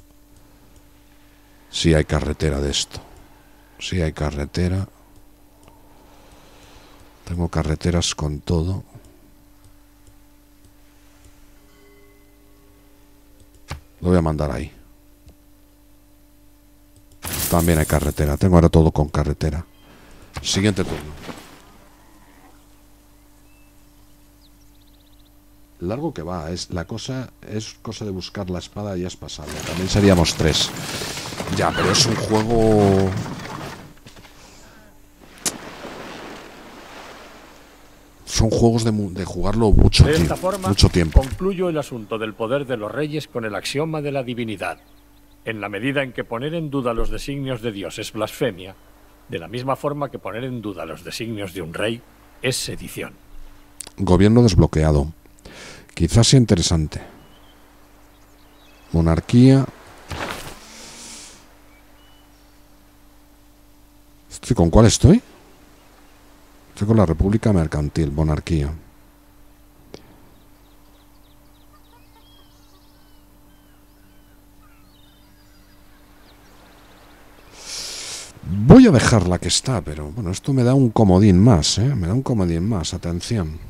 Sí hay carretera de esto. Sí hay carretera. Tengo carreteras con todo. Lo voy a mandar ahí. También hay carretera. Tengo ahora todo con carretera. Siguiente turno. Largo que va, es cosa de buscar la espada y es pasable. También seríamos 3. Ya, pero es un juego. Son juegos de jugarlo mucho, de esta forma, mucho tiempo. Concluyo el asunto del poder de los reyes con el axioma de la divinidad. En la medida en que poner en duda los designios de Dios es blasfemia, de la misma forma que poner en duda los designios de un rey es sedición. Gobierno desbloqueado. Quizás sea interesante. Monarquía. ¿Con cuál estoy? Estoy con la República Mercantil, monarquía. Voy a dejar la que está, pero bueno, esto me da un comodín más, ¿eh? Me da un comodín más, atención.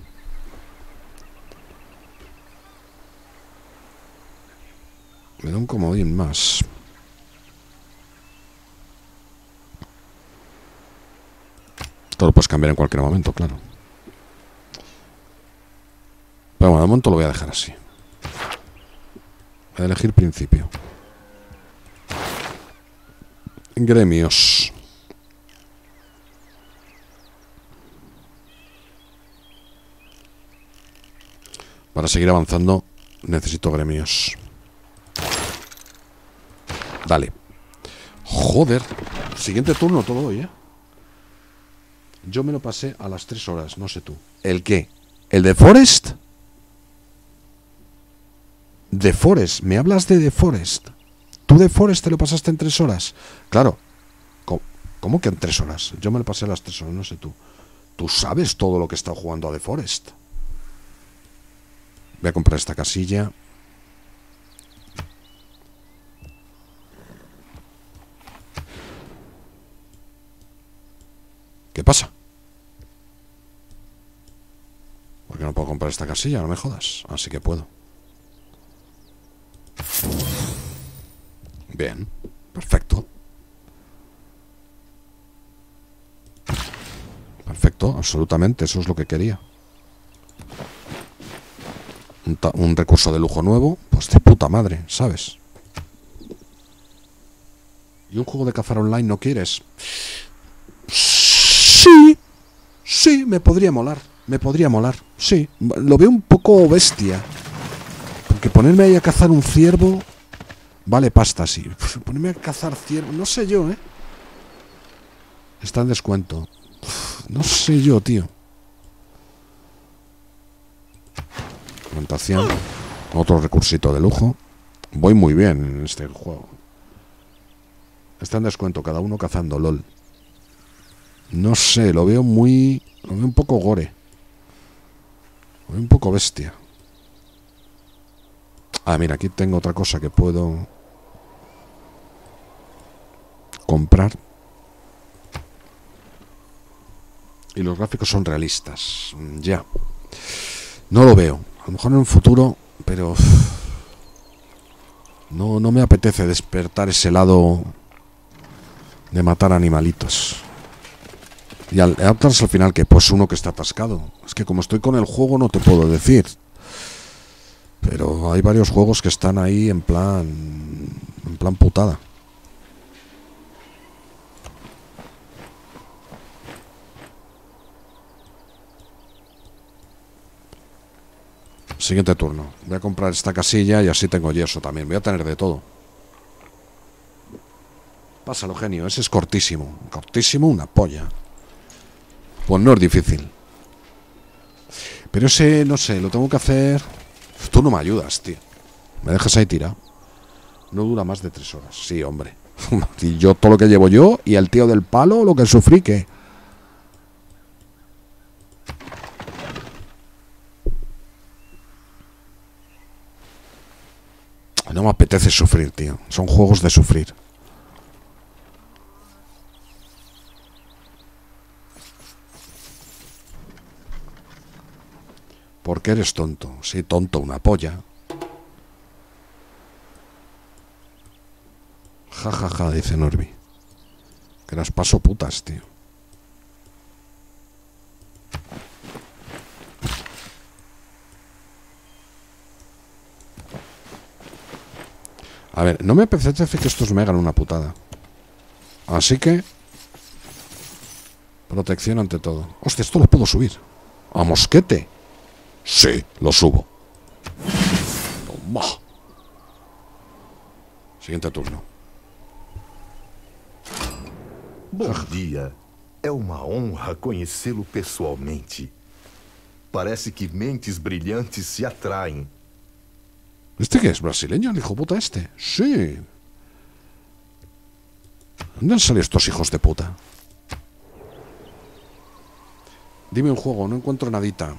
Me da un comodín más. Todo lo puedes cambiar en cualquier momento, claro. Pero bueno, de momento lo voy a dejar así. Voy a elegir principio. Gremios. Para seguir avanzando necesito gremios. Dale. Joder. Siguiente turno todo hoy, ¿eh? Yo me lo pasé a las 3 horas, no sé tú. ¿El qué? ¿El The Forest? The Forest. ¿Me hablas de The Forest? ¿Tú The Forest te lo pasaste en 3 horas? Claro. ¿Cómo que en 3 horas? Yo me lo pasé a las 3 horas, no sé tú. Tú sabes todo lo que he estado jugando a The Forest. Voy a comprar esta casilla. ¿Qué pasa? ¿Por qué no puedo comprar esta casilla? No me jodas. Así que puedo. Bien. Perfecto. Perfecto, absolutamente. Eso es lo que quería. Un recurso de lujo nuevo. Pues de puta madre, ¿sabes? ¿Y un juego de cazar online no quieres? Sí, me podría molar. Me podría molar. Sí, lo veo un poco bestia. Porque ponerme ahí a cazar un ciervo vale pasta, sí. Ponerme a cazar ciervo, no sé yo, ¿eh? Está en descuento. No sé yo, tío. Plantación. Otro recursito de lujo. Voy muy bien en este juego. Está en descuento, cada uno cazando, LOL. No sé, lo veo un poco gore. Lo veo un poco bestia. Ah, mira, aquí tengo otra cosa que puedo comprar. Y los gráficos son realistas. Ya. No lo veo. A lo mejor en un futuro, pero no me apetece despertar ese lado de matar animalitos. Y al final, que pues uno que está atascado. Es que como estoy con el juego no te puedo decir. Pero hay varios juegos que están ahí en plan putada. Siguiente turno. Voy a comprar esta casilla y así tengo yeso también. Voy a tener de todo. Pásalo, genio. Ese es cortísimo. Cortísimo, una polla. Pues no es difícil. Pero ese, no sé, lo tengo que hacer... Tú no me ayudas, tío. Me dejas ahí tirado. No dura más de 3 horas. Sí, hombre. Y yo todo lo que llevo yo y el tío del palo, lo que sufrí, que... No me apetece sufrir, tío. Son juegos de sufrir. ¿Por qué eres tonto? Sí, tonto, una polla. Ja, ja, ja, dice Norby. Que las paso putas, tío. A ver, no me apetece que estos me hagan una putada. Así que... protección ante todo. Hostia, esto lo puedo subir. ¿A mosquete? Sí, lo subo. Toma. Siguiente turno. Bom dia. É uma honra conhecê-lo pessoalmente. Parece que mentes brilhantes se atraem. ¿Este qué es? ¿Brasileño, el hijo puta este? Sí. ¿Dónde han salido estos hijos de puta? Dime un juego, no encuentro nadita.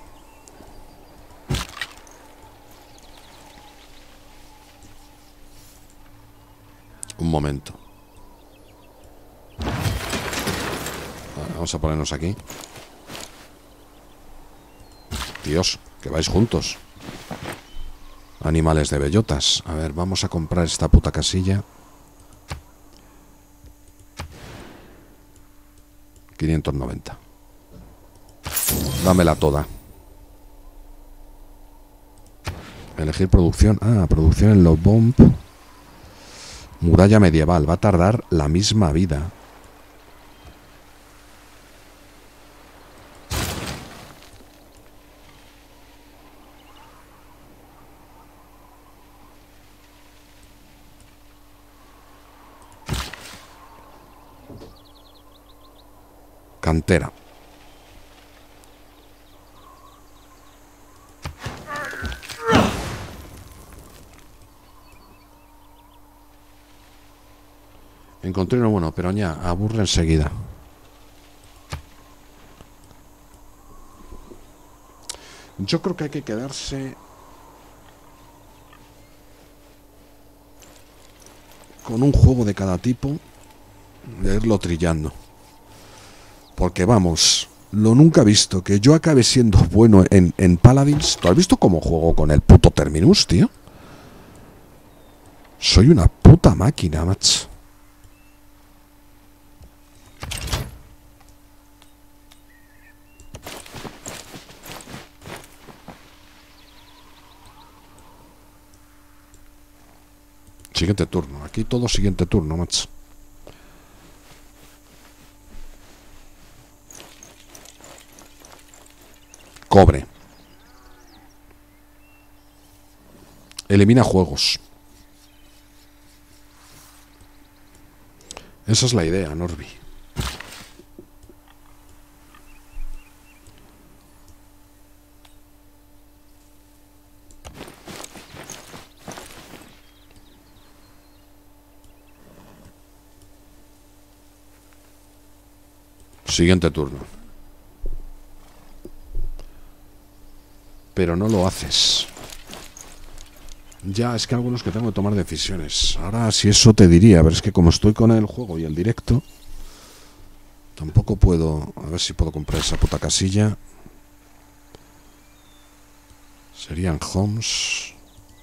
Un momento. Vamos a ponernos aquí. Dios, que vais juntos. Animales de bellotas. A ver, vamos a comprar esta puta casilla. 590. Dámela toda. Elegir producción. Ah, producción en Low Bomb. Muralla medieval. Va a tardar la misma vida. Cantera. Encontré uno bueno, pero ya aburre enseguida. Yo creo que hay que quedarse con un juego de cada tipo y irlo trillando. Porque vamos, lo nunca visto que yo acabe siendo bueno en Paladins. ¿Tú has visto cómo juego con el puto Terminus, tío? Soy una puta máquina, macho. Siguiente turno. Aquí todo siguiente turno, macho. Cobre. Elimina juegos. Esa es la idea, Norby. Siguiente turno. Pero no lo haces. Ya, es que algunos que tengo que tomar decisiones. Ahora, si eso te diría, pero es que como estoy con el juego y el directo... Tampoco puedo... A ver si puedo comprar esa puta casilla. Serían homes.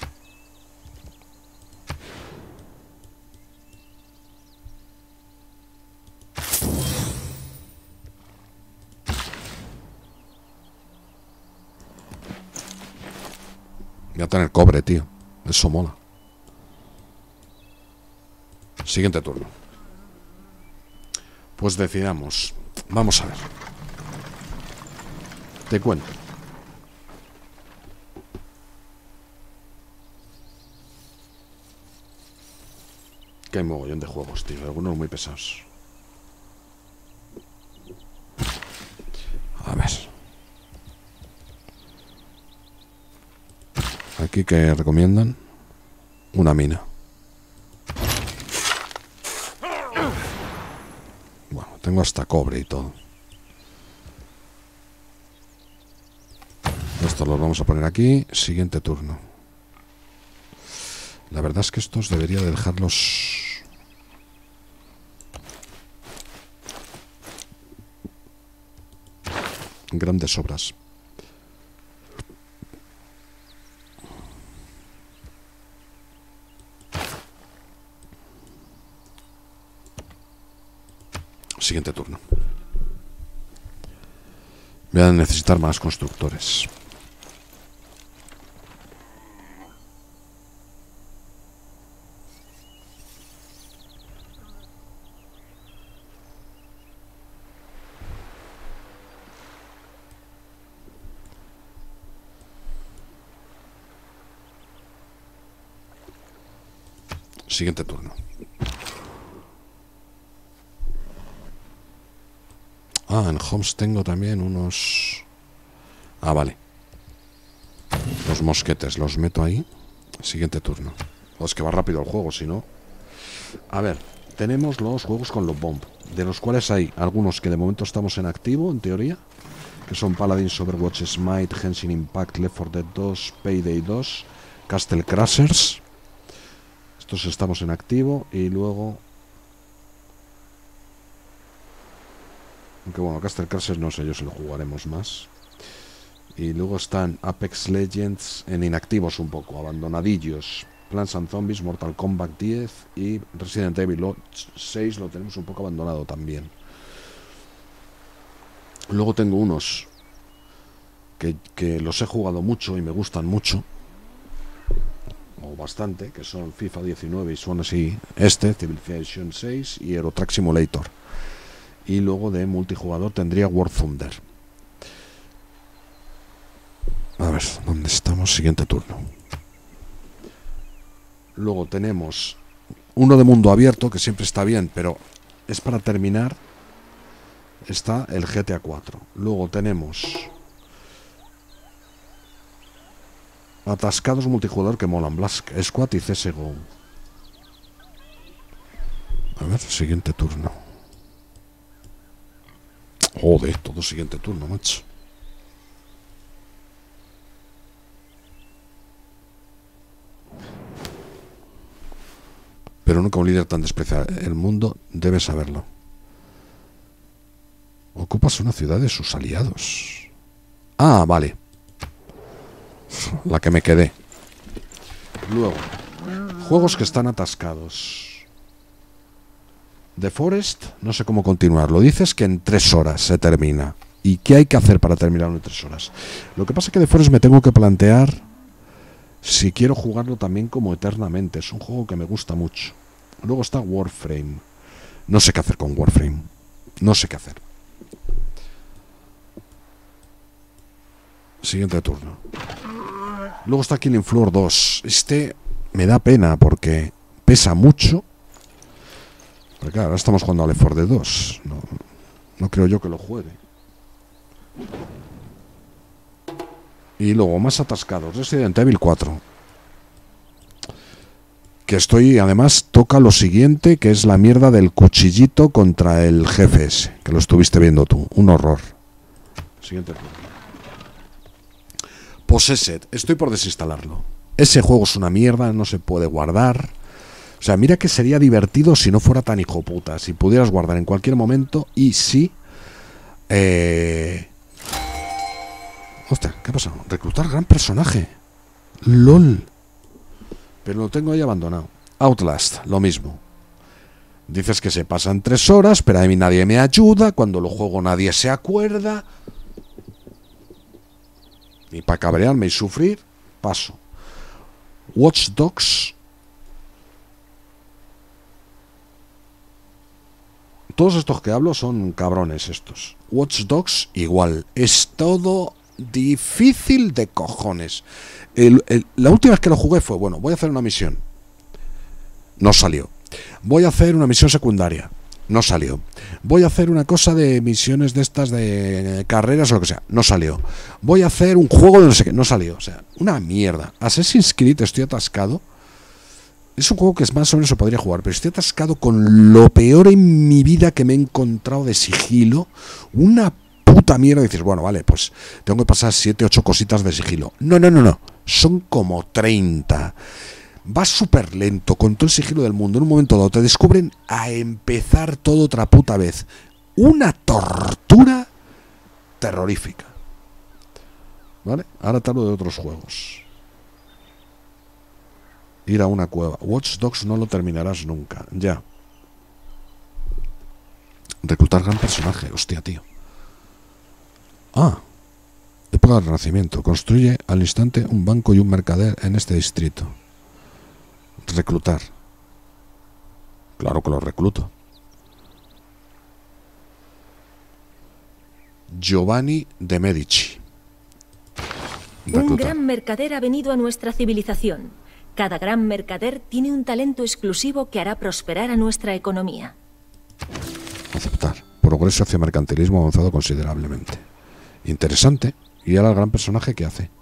Voy a tener cobre, tío. Eso mola. Siguiente turno. Pues decidamos. Vamos a ver. Te cuento. Que hay mogollón de juegos, tío. Algunos muy pesados. A ver. Aquí que recomiendan una mina. Bueno, tengo hasta cobre y todo. Esto lo vamos a poner aquí. Siguiente turno. La verdad es que estos debería de dejarlos... grandes obras. Siguiente turno. Voy a necesitar más constructores. Siguiente turno. Ah, en Homes tengo también unos... Ah, vale. Los mosquetes, los meto ahí. Siguiente turno. O es que va rápido el juego, si no... A ver, tenemos los juegos con los bomb, de los cuales hay algunos que de momento estamos en activo, en teoría, que son Paladins, Overwatch, Smite, Genshin Impact, Left 4 Dead 2, Payday 2, Castle Crashers. Estos estamos en activo y luego... Aunque bueno, Castle Crashers no sé yo si lo jugaremos más. Y luego están Apex Legends en inactivos un poco, abandonadillos. Plants and Zombies, Mortal Kombat 10 y Resident Evil 6 lo tenemos un poco abandonado también. Luego tengo unos que los he jugado mucho y me gustan mucho, o bastante, que son FIFA 19 y son así, Civilization 6 y Euro Truck Simulator. Y luego de multijugador tendría War Thunder. A ver, ¿dónde estamos? Siguiente turno. Luego tenemos uno de mundo abierto, que siempre está bien, pero es para terminar. Está el GTA 4. Luego tenemos atascados multijugador que molan, Blast Squad y CSGO. A ver, siguiente turno. Joder, todo siguiente turno, macho. Pero nunca un líder tan despreciado. El mundo debe saberlo. Ocupas una ciudad de sus aliados. Ah, vale. La que me quedé. Luego, juegos que están atascados. The Forest, no sé cómo continuarlo. Dices que en 3 horas se termina. ¿Y qué hay que hacer para terminarlo en 3 horas? Lo que pasa es que The Forest me tengo que plantear si quiero jugarlo también como eternamente. Es un juego que me gusta mucho. Luego está Warframe. No sé qué hacer con Warframe. No sé qué hacer. Siguiente turno. Luego está Killing Floor 2. Este me da pena porque pesa mucho. Pero claro, ahora estamos jugando a Left 4 Dead 2. No creo yo que lo juegue. Y luego más atascados. Resident Evil 4. Que estoy, además, toca lo siguiente, que es la mierda del cuchillito contra el jefe ese, que lo estuviste viendo tú. Un horror. Siguiente turno. Possessed. Estoy por desinstalarlo. Ese juego es una mierda, no se puede guardar. O sea, mira que sería divertido si no fuera tan hijo puta, si pudieras guardar en cualquier momento y si... Hostia, ¿qué ha pasado? Reclutar gran personaje. LOL. Pero lo tengo ahí abandonado. Outlast, lo mismo. Dices que se pasan 3 horas, pero a mí nadie me ayuda. Cuando lo juego nadie se acuerda. Y para cabrearme y sufrir, paso. Watch Dogs. Todos estos que hablo son cabrones estos. Watch Dogs igual. Es todo difícil de cojones. La última vez que lo jugué fue, bueno, voy a hacer una misión. No salió. Voy a hacer una misión secundaria. No salió. Voy a hacer una cosa de misiones de estas de carreras o lo que sea. No salió. Voy a hacer un juego de no sé qué. No salió. O sea, una mierda. Assassin's Creed estoy atascado. Es un juego que es más o menos se podría jugar, pero estoy atascado con lo peor en mi vida que me he encontrado de sigilo. Una puta mierda. Y dices, bueno, vale, pues tengo que pasar 7, 8 cositas de sigilo. No. Son como 30. Va súper lento, con todo el sigilo del mundo. En un momento dado te descubren a empezar todo otra puta vez. Una tortura terrorífica. ¿Vale? Ahora te hablo de otros juegos. Ir a una cueva. Watch Dogs no lo terminarás nunca. Ya. Reclutar gran personaje. Hostia, tío. Época del Renacimiento. Construye al instante un banco y un mercader en este distrito. Reclutar. Claro que lo recluto. Giovanni de Medici. Un gran mercader ha venido a nuestra civilización. Cada gran mercader tiene un talento exclusivo que hará prosperar a nuestra economía. Aceptar. Progreso hacia mercantilismo avanzado considerablemente. Interesante. Y ahora el gran personaje que hace.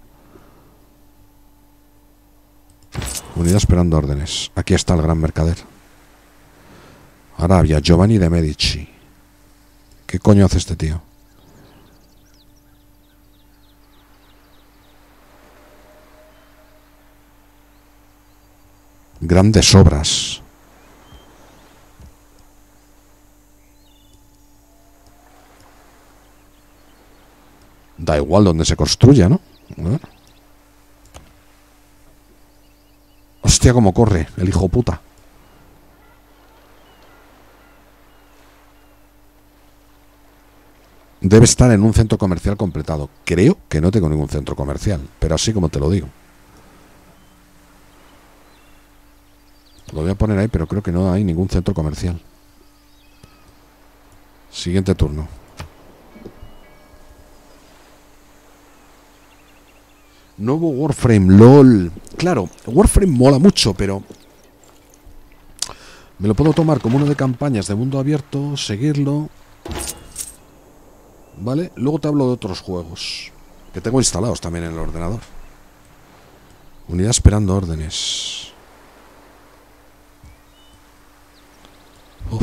Unidad esperando órdenes. Aquí está el gran mercader. Arabia, Giovanni de Medici. ¿Qué coño hace este tío? Grandes obras. Da igual donde se construya, ¿no? Hostia, cómo corre el hijo puta. Debe estar en un centro comercial completado. Creo que no tengo ningún centro comercial, pero así como te lo digo. Lo voy a poner ahí, pero creo que no hay ningún centro comercial. Siguiente turno. Nuevo Warframe, LOL. Claro, Warframe mola mucho, pero me lo puedo tomar como uno de campañas de mundo abierto, seguirlo. ¿Vale? Luego te hablo de otros juegos que tengo instalados también en el ordenador. Unidad esperando órdenes. Uf.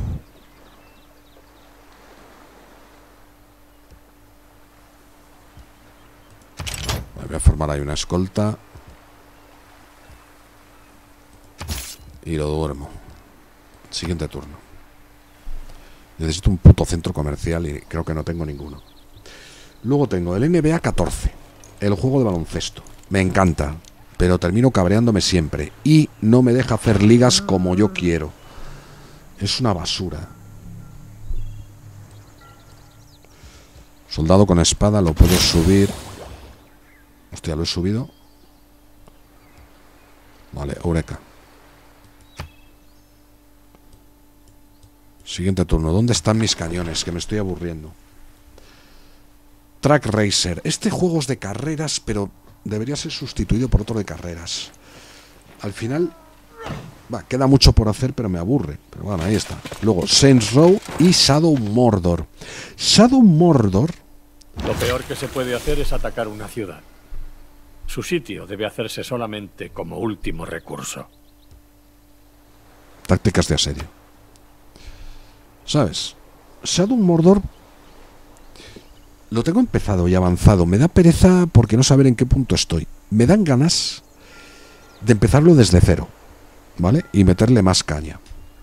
Voy a formar ahí una escolta. Y lo duermo. Siguiente turno. Necesito un puto centro comercial y creo que no tengo ninguno. Luego tengo el NBA 14. El juego de baloncesto. Me encanta, pero termino cabreándome siempre. Y no me deja hacer ligas como yo quiero. Es una basura. Soldado con espada lo puedo subir. Hostia, lo he subido. Vale, Eureka. Siguiente turno. ¿Dónde están mis cañones? Que me estoy aburriendo. Track Racer. Este juego es de carreras, pero debería ser sustituido por otro de carreras. Al final, queda mucho por hacer, pero me aburre. Pero bueno, ahí está. Luego, Saints Row y Shadow Mordor. Shadow Mordor. Lo peor que se puede hacer es atacar una ciudad. Su sitio debe hacerse solamente como último recurso. Tácticas de asedio. ¿Sabes? Shadow Mordor lo tengo empezado y avanzado. Me da pereza porque no saber en qué punto estoy. Me dan ganas de empezarlo desde cero. ¿vale? Y meterle más caña.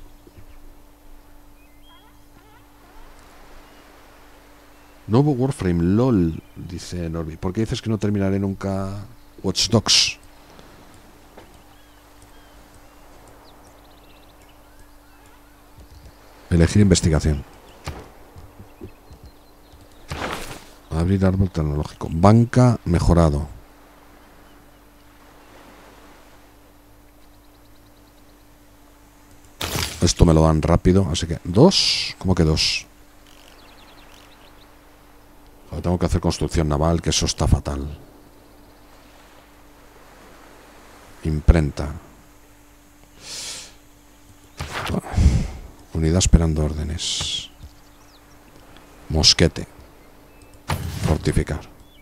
Nuevo Warframe, LOL, dice Norby. ¿Por qué dices que no terminaré nunca Watch Dogs? Elegir investigación. Abrir árbol tecnológico. Banca mejorado. Esto me lo dan rápido, así que 2. ¿Cómo que 2? Tengo que hacer construcción naval, que eso está fatal. Imprenta. Unidad esperando órdenes. Mosquete. Fortificar.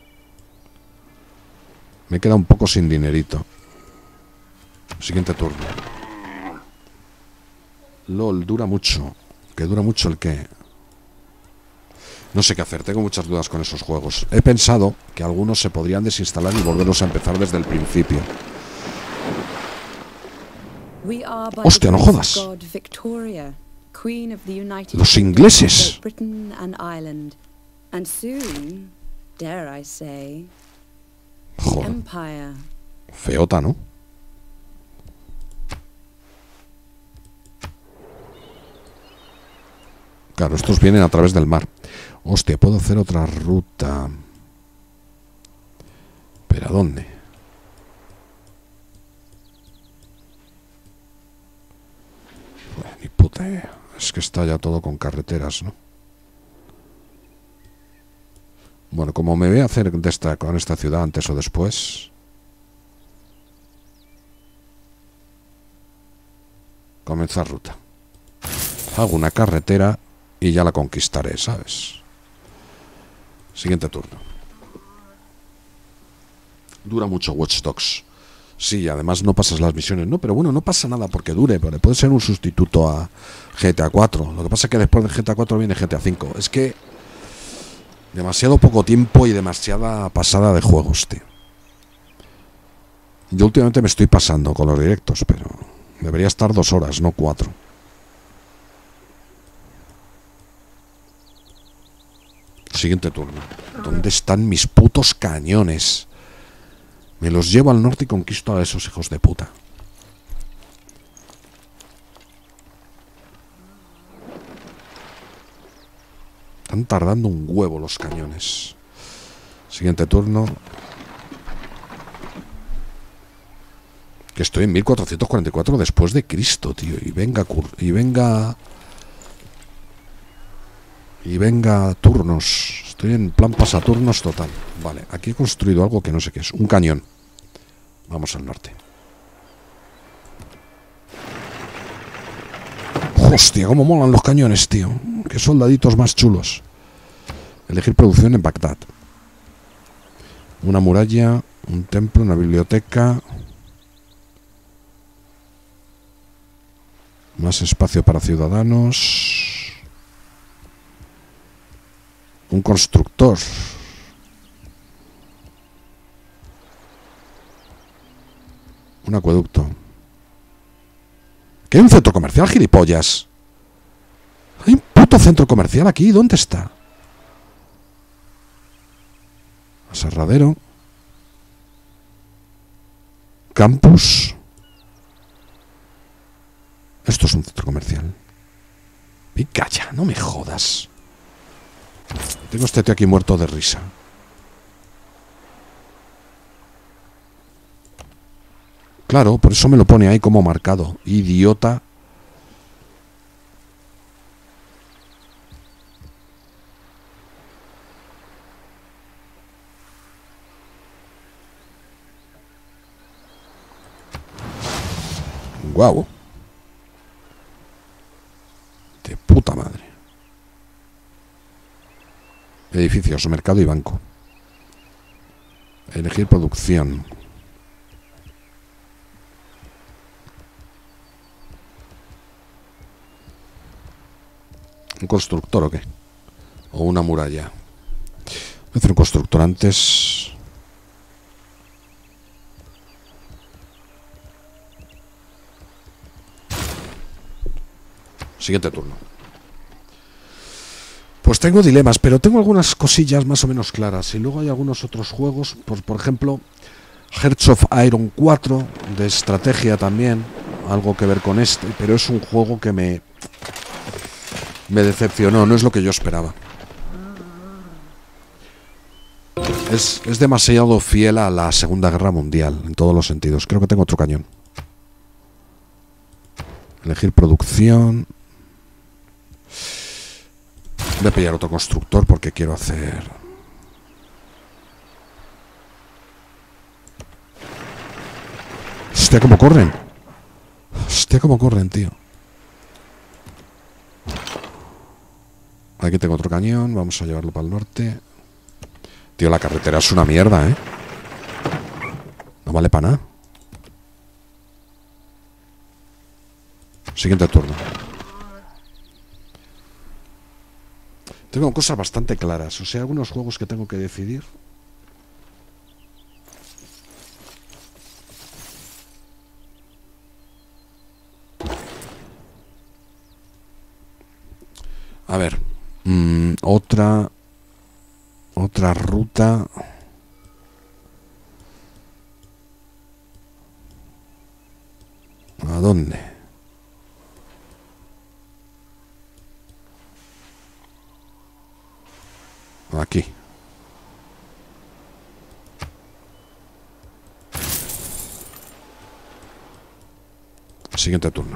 Me he quedado un poco sin dinerito. Siguiente turno. LOL, dura mucho. ¿Que dura mucho el qué? No sé qué hacer, tengo muchas dudas con esos juegos. He pensado que algunos se podrían desinstalar y volverlos a empezar desde el principio. ¡Hostia, no jodas! ¡Los ingleses! Joder. Feota, ¿no? Claro, estos vienen a través del mar. Hostia, puedo hacer otra ruta. ¿Pero a dónde? Ni puta idea. Es que está ya todo con carreteras, ¿no? Bueno, como me voy a hacer con esta ciudad antes o después. Comenzar ruta. Hago una carretera y ya la conquistaré, ¿sabes? Siguiente turno. Dura mucho Watch Dogs. Sí, además no pasas las misiones. No, pero bueno, no pasa nada porque dure. Pero puede ser un sustituto a GTA 4. Lo que pasa es que después de GTA 4 viene GTA 5. Es que demasiado poco tiempo y demasiada pasada de juegos, tío. Yo últimamente me estoy pasando con los directos, pero debería estar 2 horas, no 4. Siguiente turno. ¿Dónde están mis putos cañones? Me los llevo al norte y conquisto a esos hijos de puta. Están tardando un huevo los cañones. Siguiente turno. Que estoy en 1444 después de Cristo, tío. Y venga turnos. Estoy en plan pasaturnos total. Vale, aquí he construido algo que no sé qué es. Un cañón. Vamos al norte. Hostia, cómo molan los cañones, tío. Qué soldaditos más chulos. Elegir producción en Bagdad. Una muralla, un templo, una biblioteca. Más espacio para ciudadanos. Un constructor. Un acueducto. ¿Qué hay un centro comercial, gilipollas? Hay un puto centro comercial aquí. ¿Dónde está? Aserradero. Campus. Esto es un centro comercial. Venga ya, no me jodas. Tengo este tío aquí muerto de risa. Claro, por eso me lo pone ahí como marcado. Idiota. Guau. De puta madre. Edificios, mercado y banco. Elegir producción. ¿Un constructor o qué? ¿O una muralla? Voy a hacer un constructor antes. Siguiente turno. Pues tengo dilemas, pero tengo algunas cosillas más o menos claras. Y luego hay algunos otros juegos, por ejemplo, Hearts of Iron 4, de estrategia también, algo que ver con este, pero es un juego que me decepcionó, no es lo que yo esperaba. Es demasiado fiel a la Segunda Guerra Mundial, en todos los sentidos. Creo que tengo otro cañón. Elegir producción. Voy a pillar otro constructor porque quiero hacer... Hostia, cómo corren. Hostia, cómo corren, tío. Aquí tengo otro cañón. Vamos a llevarlo para el norte. Tío, la carretera es una mierda, ¿eh? No vale para nada. Siguiente turno. Tengo cosas bastante claras. O sea, algunos juegos que tengo que decidir. A ver. Otra ruta. ¿A dónde? Aquí. Siguiente turno.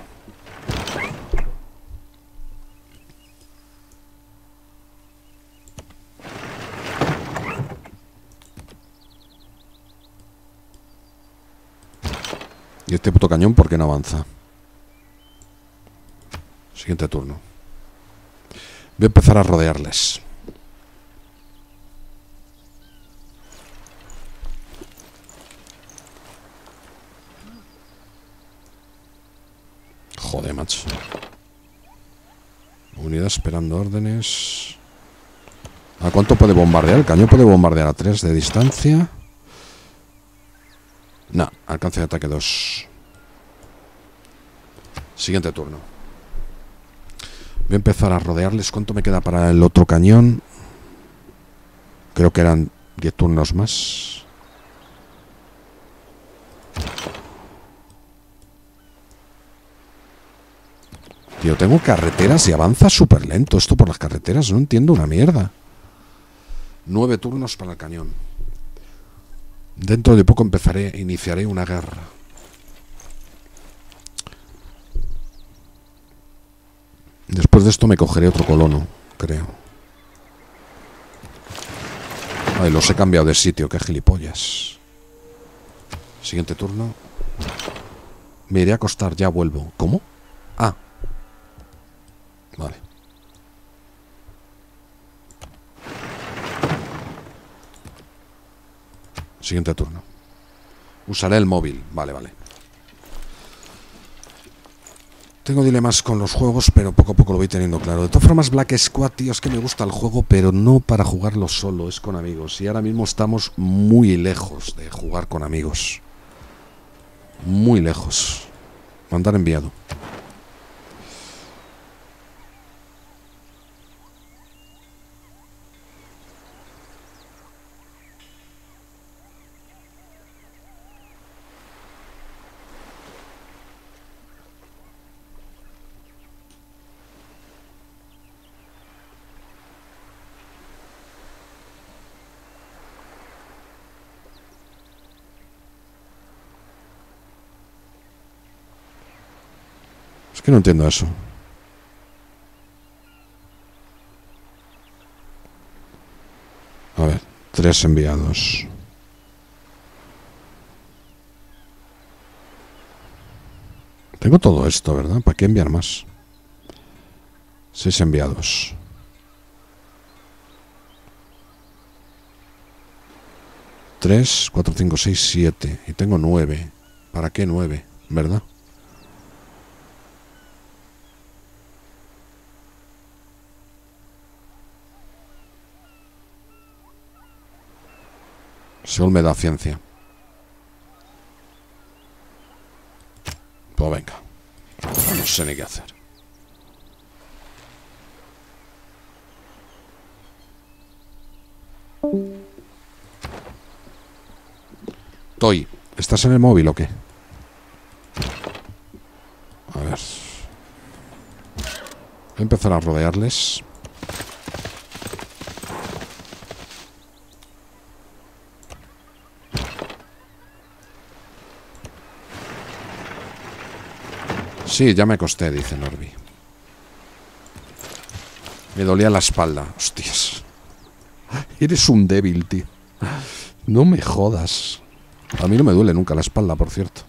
Y este puto cañón, ¿por qué no avanza? Siguiente turno. Voy a empezar a rodearles. Joder, macho. Unidad esperando órdenes. ¿A cuánto puede bombardear? El cañón puede bombardear a 3 de distancia. No, alcance de ataque 2. Siguiente turno. Voy a empezar a rodearles. ¿Cuánto me queda para el otro cañón? Creo que eran 10 turnos más. Tío, tengo carreteras y avanza súper lento esto por las carreteras. No entiendo una mierda. 9 turnos para el cañón. Dentro de poco iniciaré una guerra. Después de esto me cogeré otro colono, creo. Ay, los he cambiado de sitio, qué gilipollas. Siguiente turno. Me iré a acostar, ya vuelvo. ¿Cómo? Ah. Vale. Siguiente turno. Usaré el móvil. Vale, vale. Tengo dilemas con los juegos, pero poco a poco lo voy teniendo claro. De todas formas, Black Squad, tío, es que me gusta el juego, pero no para jugarlo solo, es con amigos. Y ahora mismo estamos muy lejos de jugar con amigos. Muy lejos. Mandar enviado. Es que no entiendo eso. A ver, 3 enviados. Tengo todo esto, ¿verdad? ¿Para qué enviar más? 6 enviados. Tres, 4, 5, 6, 7. Y tengo 9. ¿Para qué 9? ¿Verdad? Sol me da ciencia. Pues venga. No sé ni qué hacer. Toy, ¿estás en el móvil o qué? A ver. Voy a empezar a rodearles. Sí, ya me acosté, dice Norby. Me dolía la espalda. Hostias. Eres un débil, tío. No me jodas. A mí no me duele nunca la espalda, por cierto.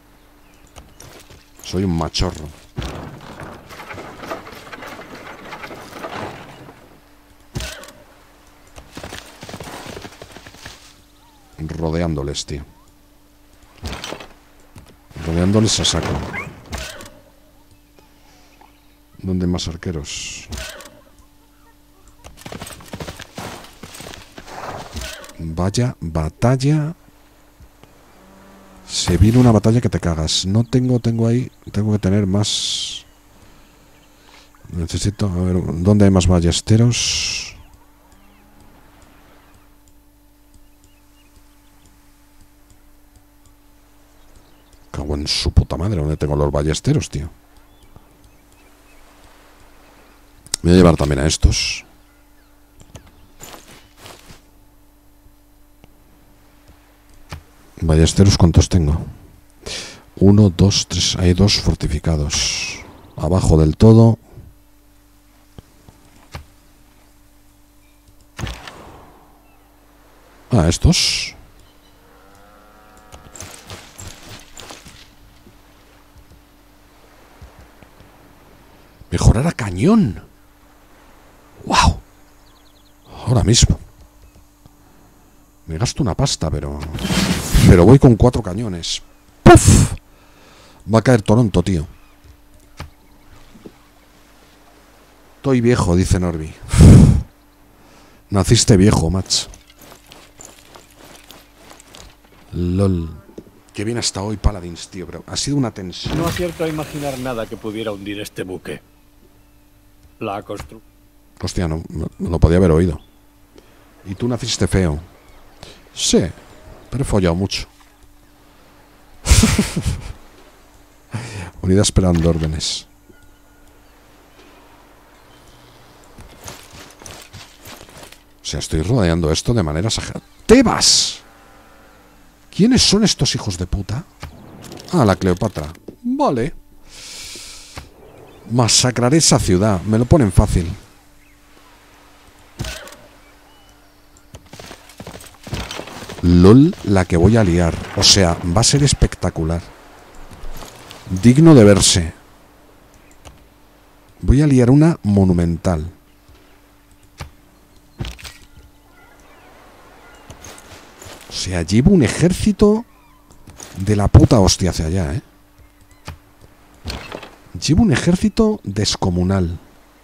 Soy un machorro. Rodeándoles, tío. Rodeándoles a saco. ¿Dónde hay más arqueros? Vaya batalla. Se viene una batalla que te cagas. No tengo ahí. Tengo que tener más. Necesito. A ver, ¿dónde hay más ballesteros? Cago en su puta madre. ¿Dónde tengo los ballesteros, tío? Voy a llevar también a estos. Ballesteros, ¿cuántos tengo? 1, 2, 3. Hay 2 fortificados. Abajo del todo. Ah, estos. Mejorar a cañón. ¡Wow! Ahora mismo. Me gasto una pasta, pero voy con 4 cañones. ¡Puf! Va a caer Toronto, tío. Estoy viejo, dice Norby. Naciste viejo, match. LOL. Qué bien hasta hoy, Paladins, tío, pero ha sido una tensión. No acierto a imaginar nada que pudiera hundir este buque. La construcción. Hostia, no lo podía haber oído. Y tú naciste feo. Sí, pero he follado mucho. Unidad esperando órdenes. O sea, estoy rodeando esto de manera exagerada. ¡Tebas! ¿Quiénes son estos hijos de puta? Ah, la Cleopatra. Vale. Masacraré esa ciudad. Me lo ponen fácil. LOL, la que voy a liar. O sea, va a ser espectacular. Digno de verse. Voy a liar una monumental. O sea, llevo un ejército de la puta hostia hacia allá, ¿eh? Llevo un ejército descomunal.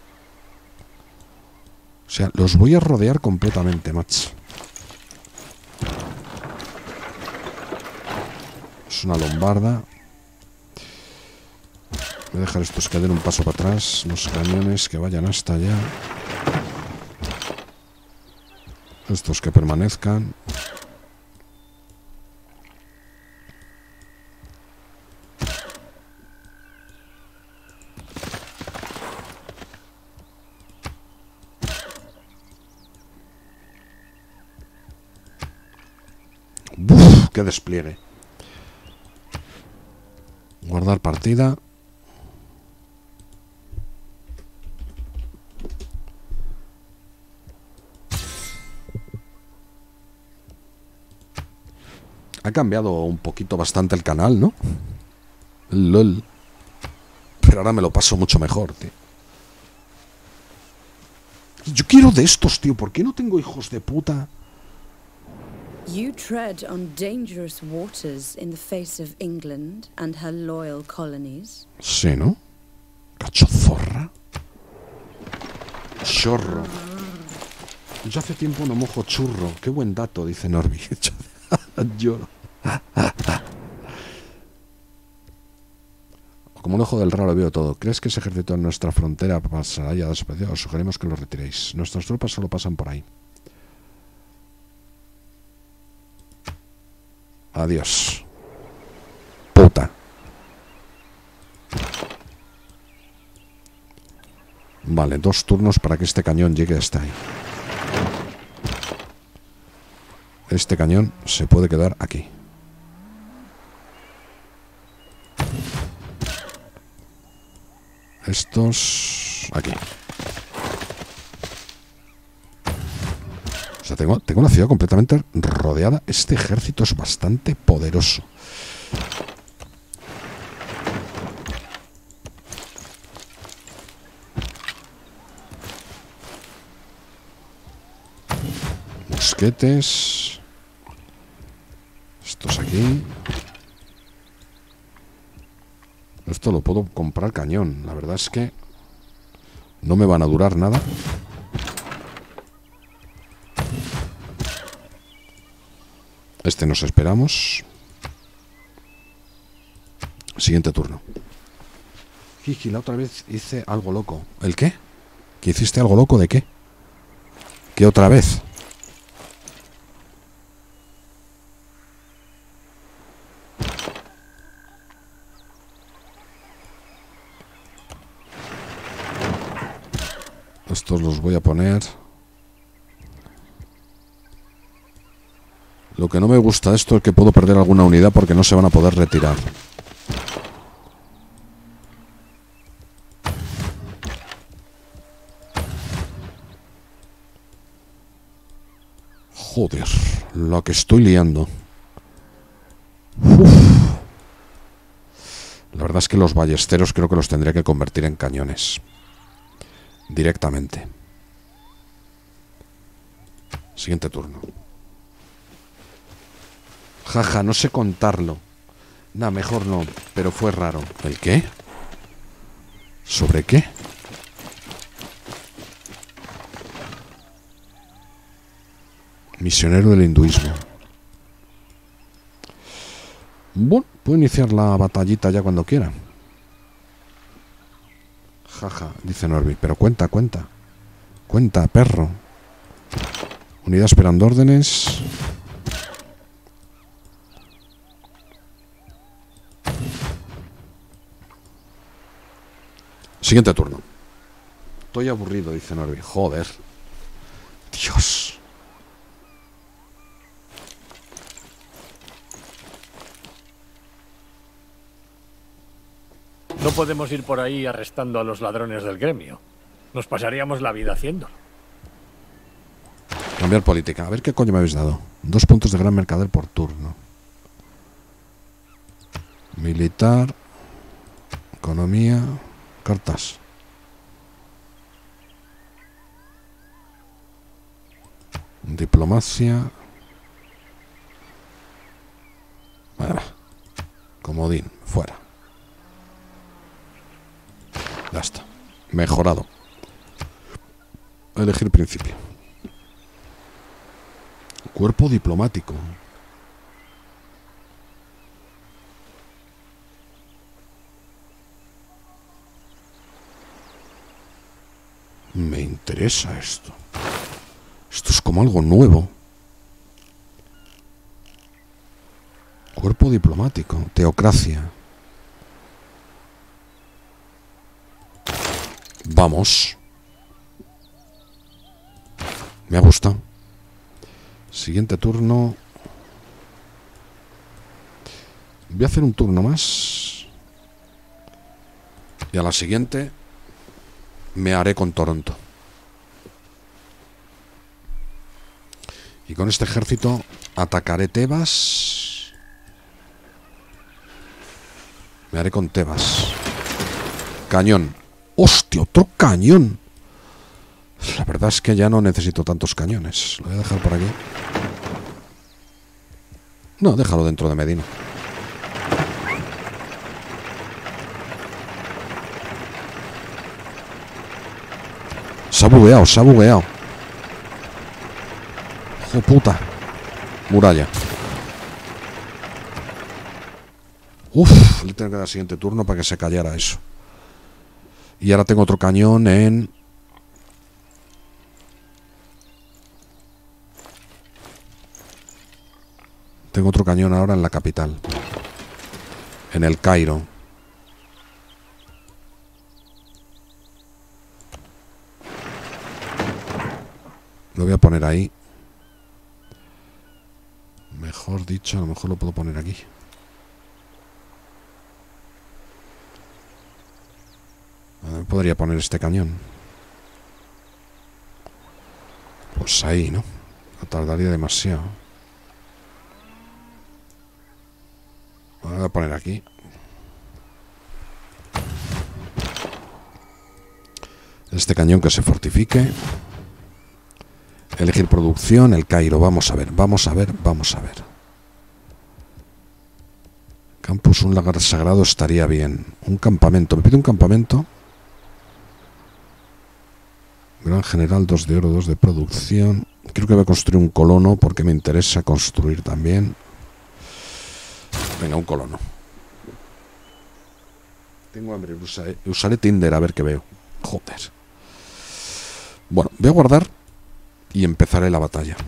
O sea, los voy a rodear completamente, macho. Es una lombarda. Voy a dejar estos que den un paso para atrás. Los cañones que vayan hasta allá. Estos que permanezcan. ¡Buf! ¡Qué despliegue! Guardar partida. Ha cambiado un poquito bastante el canal, ¿no? LOL. Pero ahora me lo paso mucho mejor, tío. Yo quiero de estos, tío. ¿Por qué no tengo hijos de puta? You tread on dangerous waters in the face of England and her loyal colonies. Sí, ¿no? Cachozorra. Chorro. Yo hace tiempo no mojo churro. Qué buen dato, dice Norby. Lloro. Como un ojo del raro veo todo. ¿Crees que ese ejército en nuestra frontera pasará ya desaparecido? Os sugerimos que lo retiréis. Nuestras tropas solo pasan por ahí. Adiós. Puta. Vale, 2 turnos para que este cañón llegue hasta ahí. Este cañón se puede quedar aquí. Estos aquí. O sea, tengo la ciudad completamente rodeada. Este ejército es bastante poderoso. Mosquetes. Estos aquí. Esto lo puedo comprar cañón. La verdad es que no me van a durar nada. Este nos esperamos. Siguiente turno. Jiji, la otra vez hice algo loco. ¿El qué? ¿Que hiciste algo loco de qué? ¿Qué otra vez? Estos los voy a poner. Lo que no me gusta de esto es que puedo perder alguna unidad porque no se van a poder retirar. Joder, lo que estoy liando. Uf. La verdad es que los ballesteros creo que los tendré que convertir en cañones. Directamente. Siguiente turno. Jaja, no sé contarlo. Nah, mejor no, pero fue raro. ¿El qué? ¿Sobre qué? Misionero del hinduismo. Bueno, puedo iniciar la batallita ya cuando quiera. Jaja, dice Norby, pero cuenta. Cuenta, perro. Unidad esperando órdenes. Siguiente turno. Estoy aburrido, dice Norby. Joder. Dios. No podemos ir por ahí arrestando a los ladrones del gremio. Nos pasaríamos la vida haciéndolo. Cambiar política. A ver qué coño me habéis dado. 2 puntos de gran mercader por turno. Militar. Economía. Cartas. Diplomacia. Bueno, comodín. Fuera. Ya está. Mejorado. Elegir principio. Cuerpo diplomático. Me interesa esto. Esto es como algo nuevo. Cuerpo diplomático. Teocracia. Vamos. Me ha gustado. Siguiente turno. Voy a hacer un turno más. Y a la siguiente me haré con Toronto. Y con este ejército atacaré Tebas. Me haré con Tebas. Cañón. ¡Hostia! ¡Otro cañón! La verdad es que ya no necesito tantos cañones. Lo voy a dejar por aquí. No, déjalo dentro de Medina. Se ha bugueado, se ha bugueado. ¡Oh, puta! Muralla. Uf, le tengo que dar el siguiente turno para que se callara eso. Y ahora tengo otro cañón en... Tengo otro cañón ahora en la capital. En el Cairo. Lo voy a poner ahí. Mejor dicho, a lo mejor lo puedo poner aquí. Podría poner este cañón. Pues ahí, ¿no? No tardaría demasiado. Voy a poner aquí. Este cañón que se fortifique. Elegir producción, el Cairo. Vamos a ver, vamos a ver, vamos a ver. Campus, un lagar sagrado estaría bien. Un campamento. Me pide un campamento. Gran general, 2 de oro, 2 de producción. Creo que voy a construir un colono porque me interesa construir también. Venga, un colono. Tengo hambre, usaré Tinder a ver qué veo. Joder. Bueno, voy a guardar y empezaré la batalla.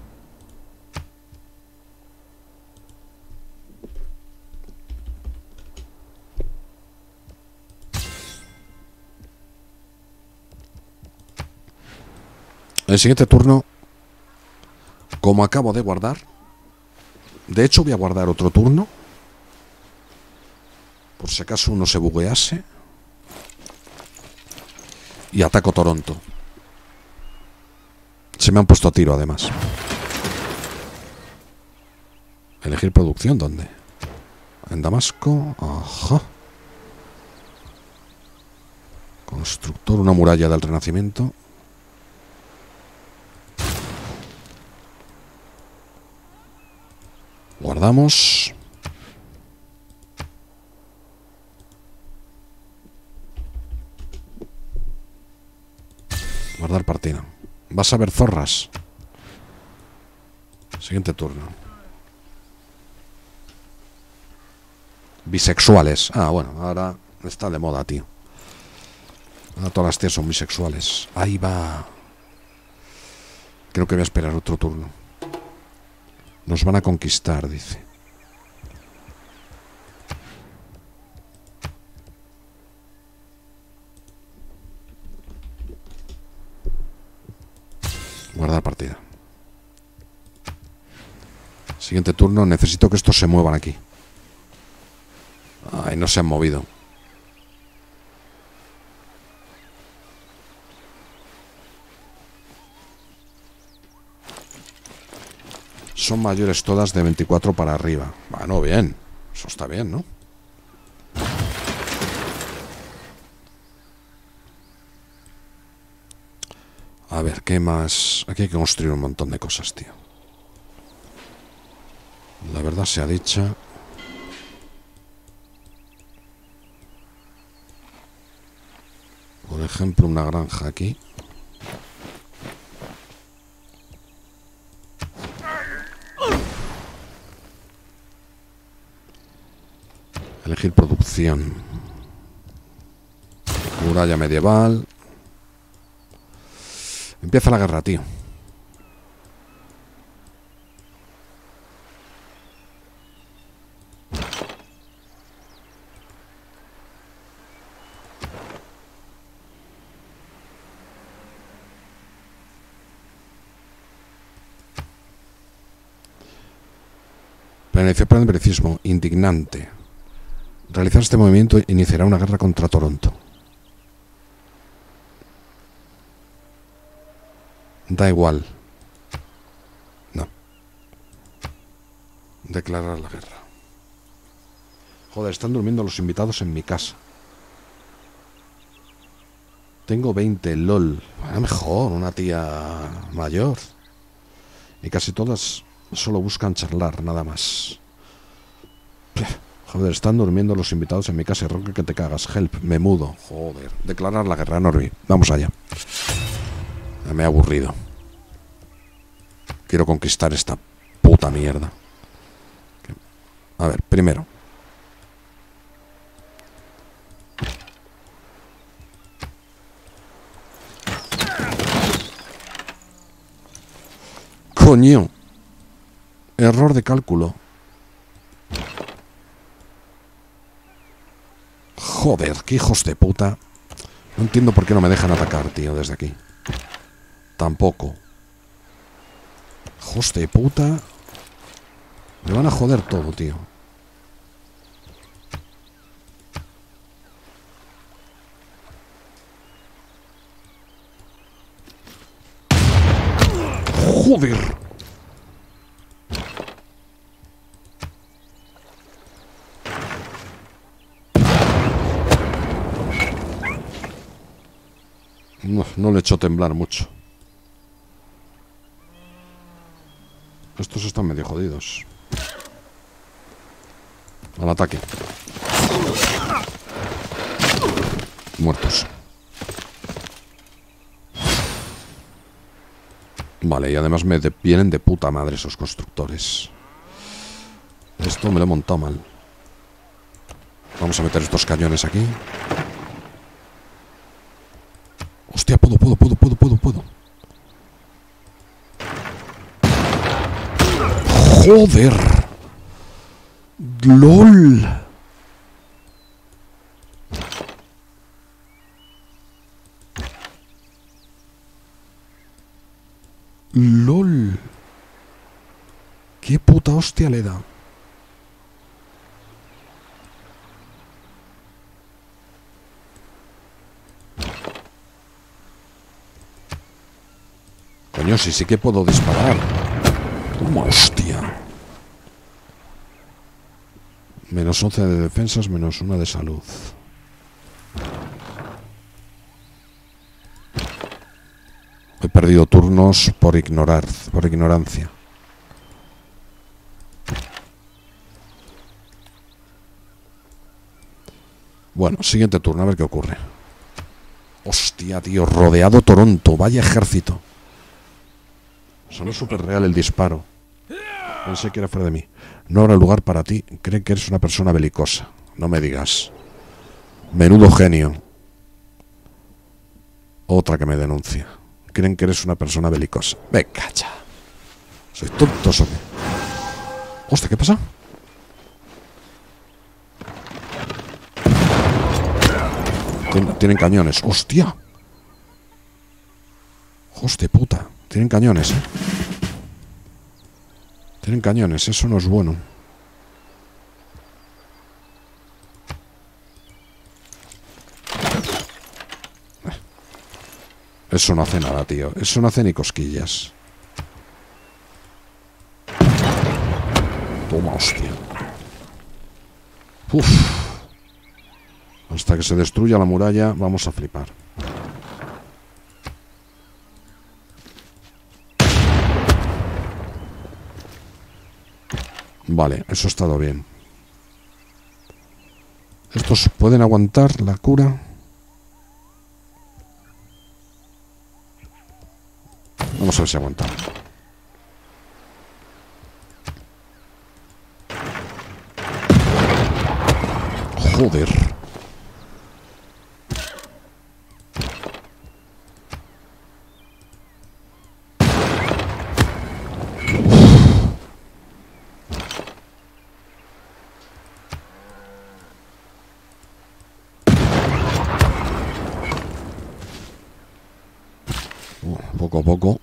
En el siguiente turno, como acabo de guardar, de hecho voy a guardar otro turno, por si acaso uno se buguease, y ataco Toronto. Se me han puesto a tiro además. Elegir producción, ¿dónde? En Damasco. Ajá. Constructor, una muralla del Renacimiento. Guardamos. Guardar partida. Vas a ver zorras. Siguiente turno. Bisexuales. Ah, bueno, ahora está de moda, tío. Ahora todas las tías son bisexuales. Ahí va. Creo que voy a esperar otro turno. Nos van a conquistar, dice. Guardar partida. Siguiente turno. Necesito que estos se muevan aquí. Ay, no se han movido. Son mayores todas de 24 para arriba. Bueno, bien. Eso está bien, ¿no? A ver, ¿qué más? Aquí hay que construir un montón de cosas, tío. La verdad sea dicha. Por ejemplo, una granja aquí. Elegir producción. Muralla medieval. Empieza la guerra, tío. Planificación para el belicismo. Indignante. Realizar este movimiento iniciará una guerra contra Toronto. Da igual. No. Declarar la guerra. Joder, están durmiendo los invitados en mi casa. Tengo 20, lol. Bueno, mejor, una tía mayor. Y casi todas solo buscan charlar, nada más. Joder, están durmiendo los invitados en mi casa y ronca que te cagas. Help, me mudo. Joder. Declarar la guerra, Norby. Vamos allá. Me he aburrido. Quiero conquistar esta puta mierda. A ver, primero. Coño. Error de cálculo. Joder, qué hijos de puta. No entiendo por qué no me dejan atacar, tío, desde aquí. Tampoco. Hijos de puta. Me van a joder todo, tío. Joder. No le echo temblar mucho. Estos están medio jodidos. Al ataque. Muertos. Vale, y además vienen de puta madre esos constructores. Esto me lo he montado mal. Vamos a meter estos cañones aquí. Hostia, puedo. Joder. LOL. LOL. Qué puta hostia le da. Coño, sí que puedo disparar. Toma, hostia. Menos 11 de defensas, menos 1 de salud. He perdido turnos por ignorancia. Bueno, siguiente turno, a ver qué ocurre. Hostia, tío, rodeado Toronto, vaya ejército. Sonó súper real el disparo. Pensé que era fuera de mí. No habrá lugar para ti. Creen que eres una persona belicosa. No me digas. Menudo genio. Otra que me denuncia. Creen que eres una persona belicosa. Venga, ya. ¿Sois tontos o qué? Hostia, ¿qué pasa? Tienen cañones. ¡Hostia! ¡Hostia puta! Tienen cañones, ¿eh? Tienen cañones, eso no es bueno. Eso no hace nada, tío. Eso no hace ni cosquillas. Toma, hostia. Uf. Hasta que se destruya la muralla, vamos a flipar. Vale, eso ha estado bien. ¿Estos pueden aguantar la cura? Vamos a ver si aguantan. Joder. Poco a poco.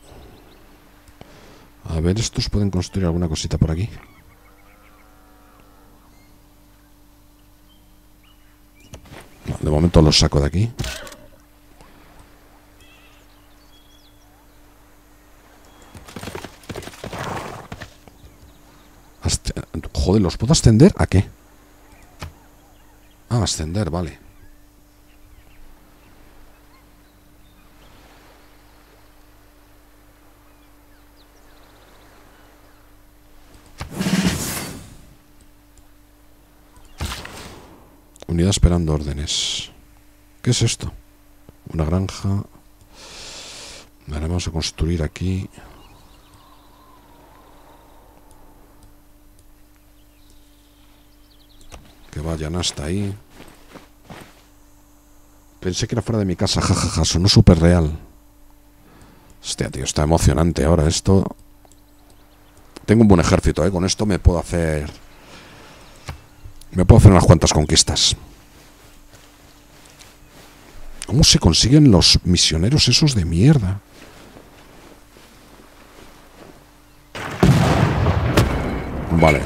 A ver, estos pueden construir alguna cosita por aquí. De momento los saco de aquí. Joder, ¿los puedo ascender? ¿A qué? Ah, ascender, vale. Unidad esperando órdenes. ¿Qué es esto? Una granja. Ahora vamos a construir aquí. Que vayan hasta ahí. Pensé que era fuera de mi casa, jajaja, sonó súper real. Hostia, tío, está emocionante ahora esto. Tengo un buen ejército, con esto me puedo hacer unas cuantas conquistas. ¿Cómo se consiguen los misioneros esos de mierda? Vale.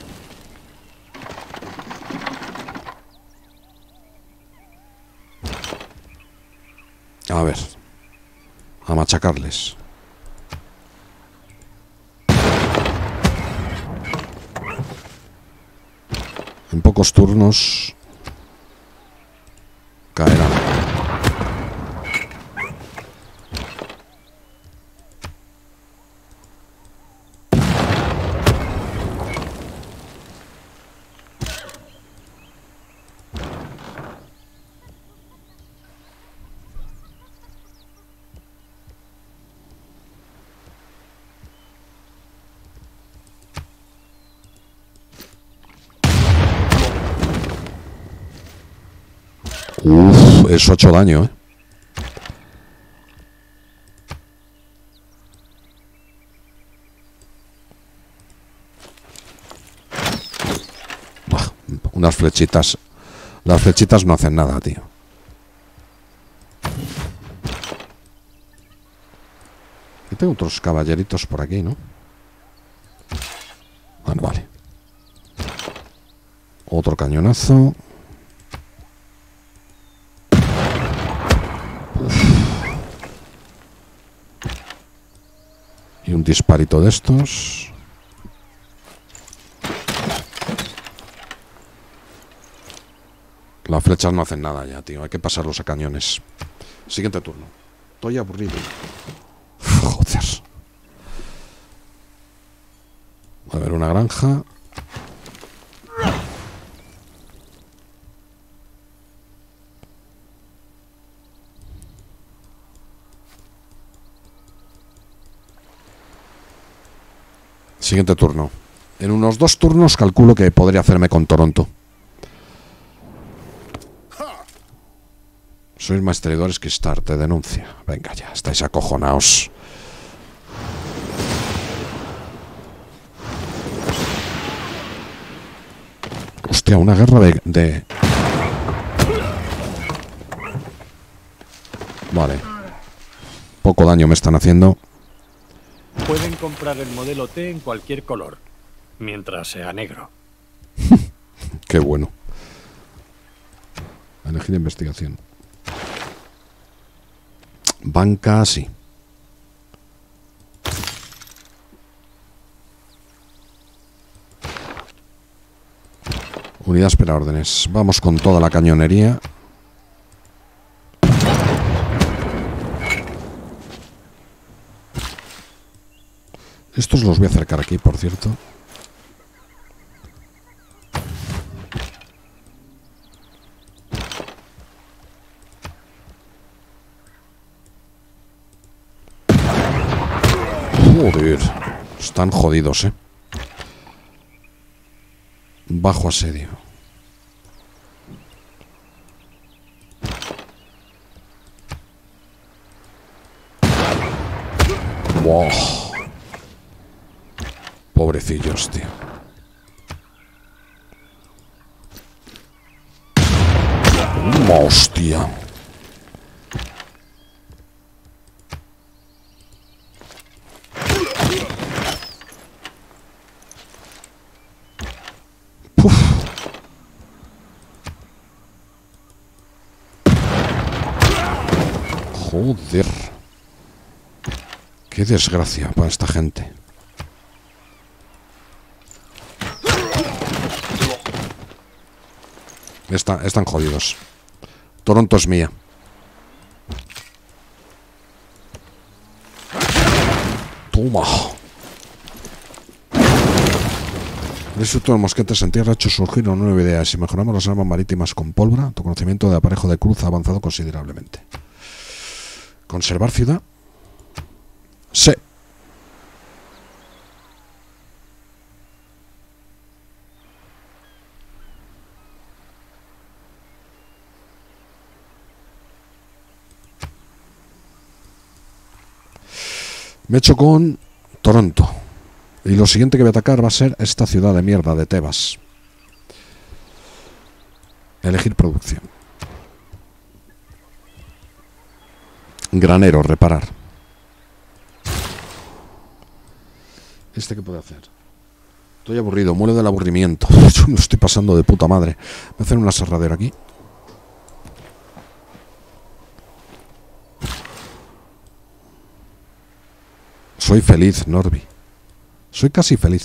A ver. A machacarles. En pocos turnos caerán. Uf, eso ha hecho daño, ¿eh? Buah, unas flechitas. Las flechitas no hacen nada, tío. Y tengo otros caballeritos por aquí, ¿no? Bueno, vale. Otro cañonazo. Y un disparito de estos. Las flechas no hacen nada ya, tío. Hay que pasarlos a cañones. Siguiente turno. Estoy aburrido. Joder. A ver, una granja. Siguiente turno. En unos 2 turnos calculo que podría hacerme con Toronto. Sois más traidores que Star, te denuncia. Venga ya, estáis acojonaos. Hostia, una guerra de... Vale. Poco daño me están haciendo. Pueden comprar el modelo T en cualquier color, mientras sea negro. Qué bueno. Elegir investigación. Banca, sí. Unidad espera órdenes. Vamos con toda la cañonería. Estos los voy a acercar aquí, por cierto. Joder, están jodidos, ¿eh? Bajo asedio. Wow. Pobrecillos, tío. Hostia. Puf. Joder. Qué desgracia para esta gente. Están jodidos. Toronto es mía. Toma. El Instituto de Mosquetes en Tierra ha hecho surgir una nueva idea. Si mejoramos las armas marítimas con pólvora, tu conocimiento de aparejo de cruz ha avanzado considerablemente. ¿Conservar ciudad? Sí. Me he hecho con Toronto. Y lo siguiente que voy a atacar va a ser esta ciudad de mierda de Tebas. Elegir producción. Granero, reparar. ¿Este qué puede hacer? Estoy aburrido, muero del aburrimiento. Yo me estoy pasando de puta madre. Voy a hacer una aserradero aquí. Soy feliz, Norby. Soy casi feliz.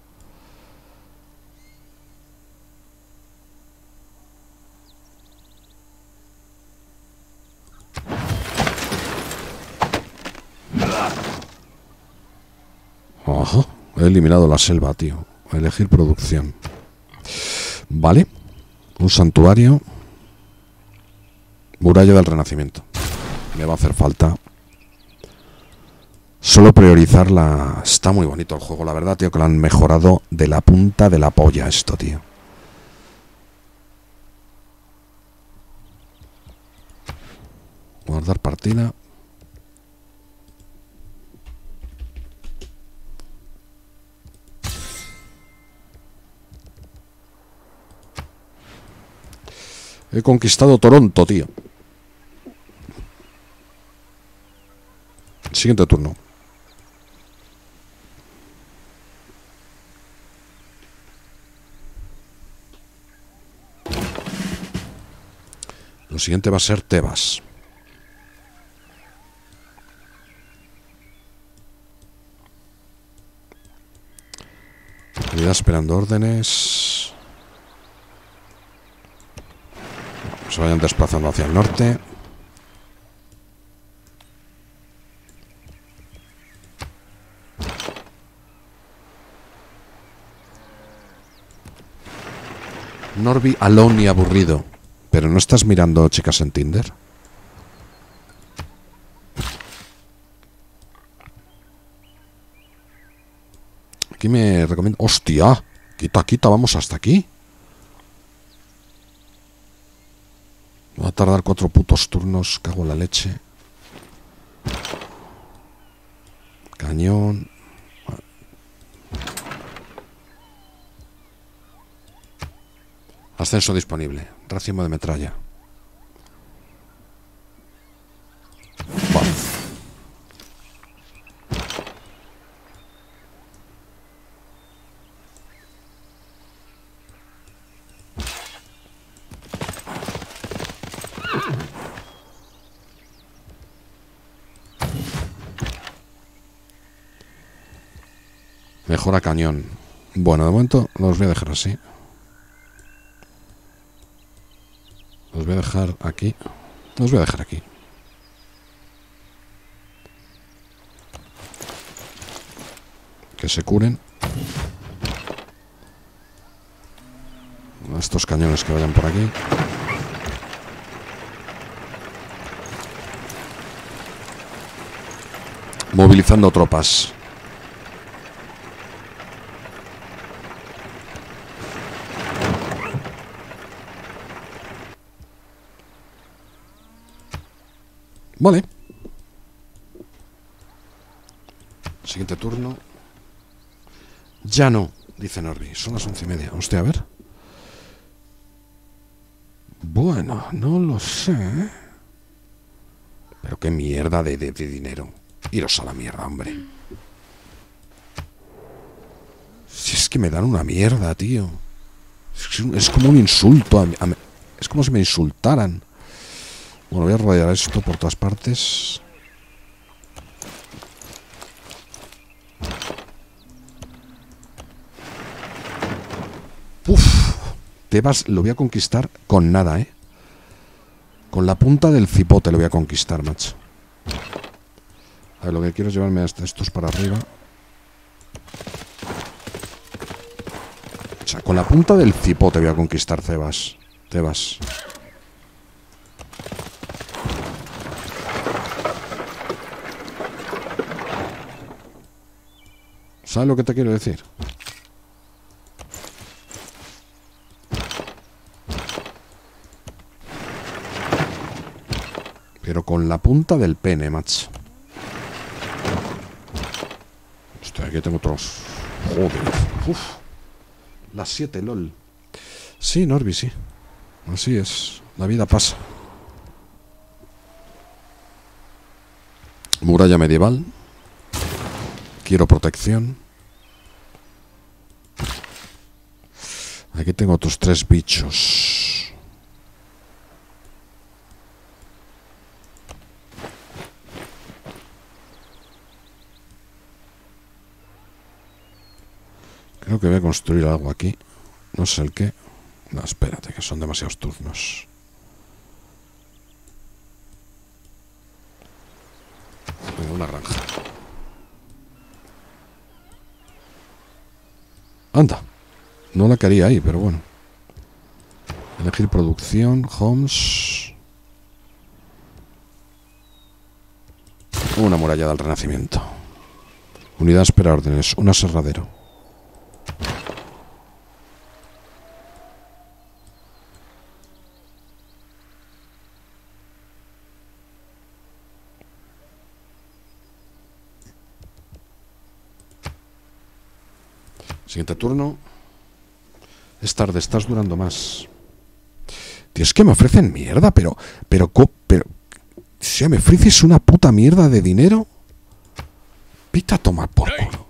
Ajá. He eliminado la selva, tío. Elegir producción. Vale. Un santuario. Muralla del Renacimiento. Me va a hacer falta. Solo priorizar la... Está muy bonito el juego, la verdad, tío, que lo han mejorado de la punta de la polla esto, tío. Guardar partida. He conquistado Toronto, tío. Siguiente turno. Lo siguiente va a ser Tebas. Unidad esperando órdenes. Se vayan desplazando hacia el norte. Norby alone y aburrido. Pero no estás mirando chicas en Tinder. Aquí me recomiendo... ¡Hostia! Quita, quita, vamos hasta aquí. Va a tardar 4 putos turnos. Cago en la leche. Cañón. Ascenso disponible. Racimo de metralla. Vale. Mejora cañón. Bueno, de momento los voy a dejar así. Los voy a dejar aquí. Los voy a dejar aquí. Que se curen. Estos cañones que vayan por aquí. Movilizando tropas. Vale. Siguiente turno. Ya no, dice Norby. Son las 11:30. Hostia, a ver. Bueno, no lo sé. Pero qué mierda de dinero. Iros a la mierda, hombre. Si es que me dan una mierda, tío. Es como un insulto. Es como si me insultaran. Bueno, voy a rodear esto por todas partes. Uf, Tebas lo voy a conquistar con nada, ¿eh? Con la punta del cipote lo voy a conquistar, macho. A ver, lo que quiero es llevarme hasta estos para arriba. O sea, con la punta del cipote voy a conquistar Tebas. Tebas. ¿Sabes lo que te quiero decir? Pero con la punta del pene, macho. Hostia, aquí tengo otros. Joder. Uf. Las 7, lol. Sí, Norby, sí. Así es. La vida pasa. Muralla medieval. Quiero protección. Aquí tengo otros 3 bichos. Creo que voy a construir algo aquí. No sé el qué. No, espérate, que son demasiados turnos. Venga, una granja. Anda. No la quería ahí, pero bueno. Elegir producción, homes. Una muralla del Renacimiento. Unidad espera órdenes. Un aserradero. Siguiente turno. Es tarde, estás durando más. Tío, es que me ofrecen mierda, pero... Si me ofreces una puta mierda de dinero... Pita a tomar por culo.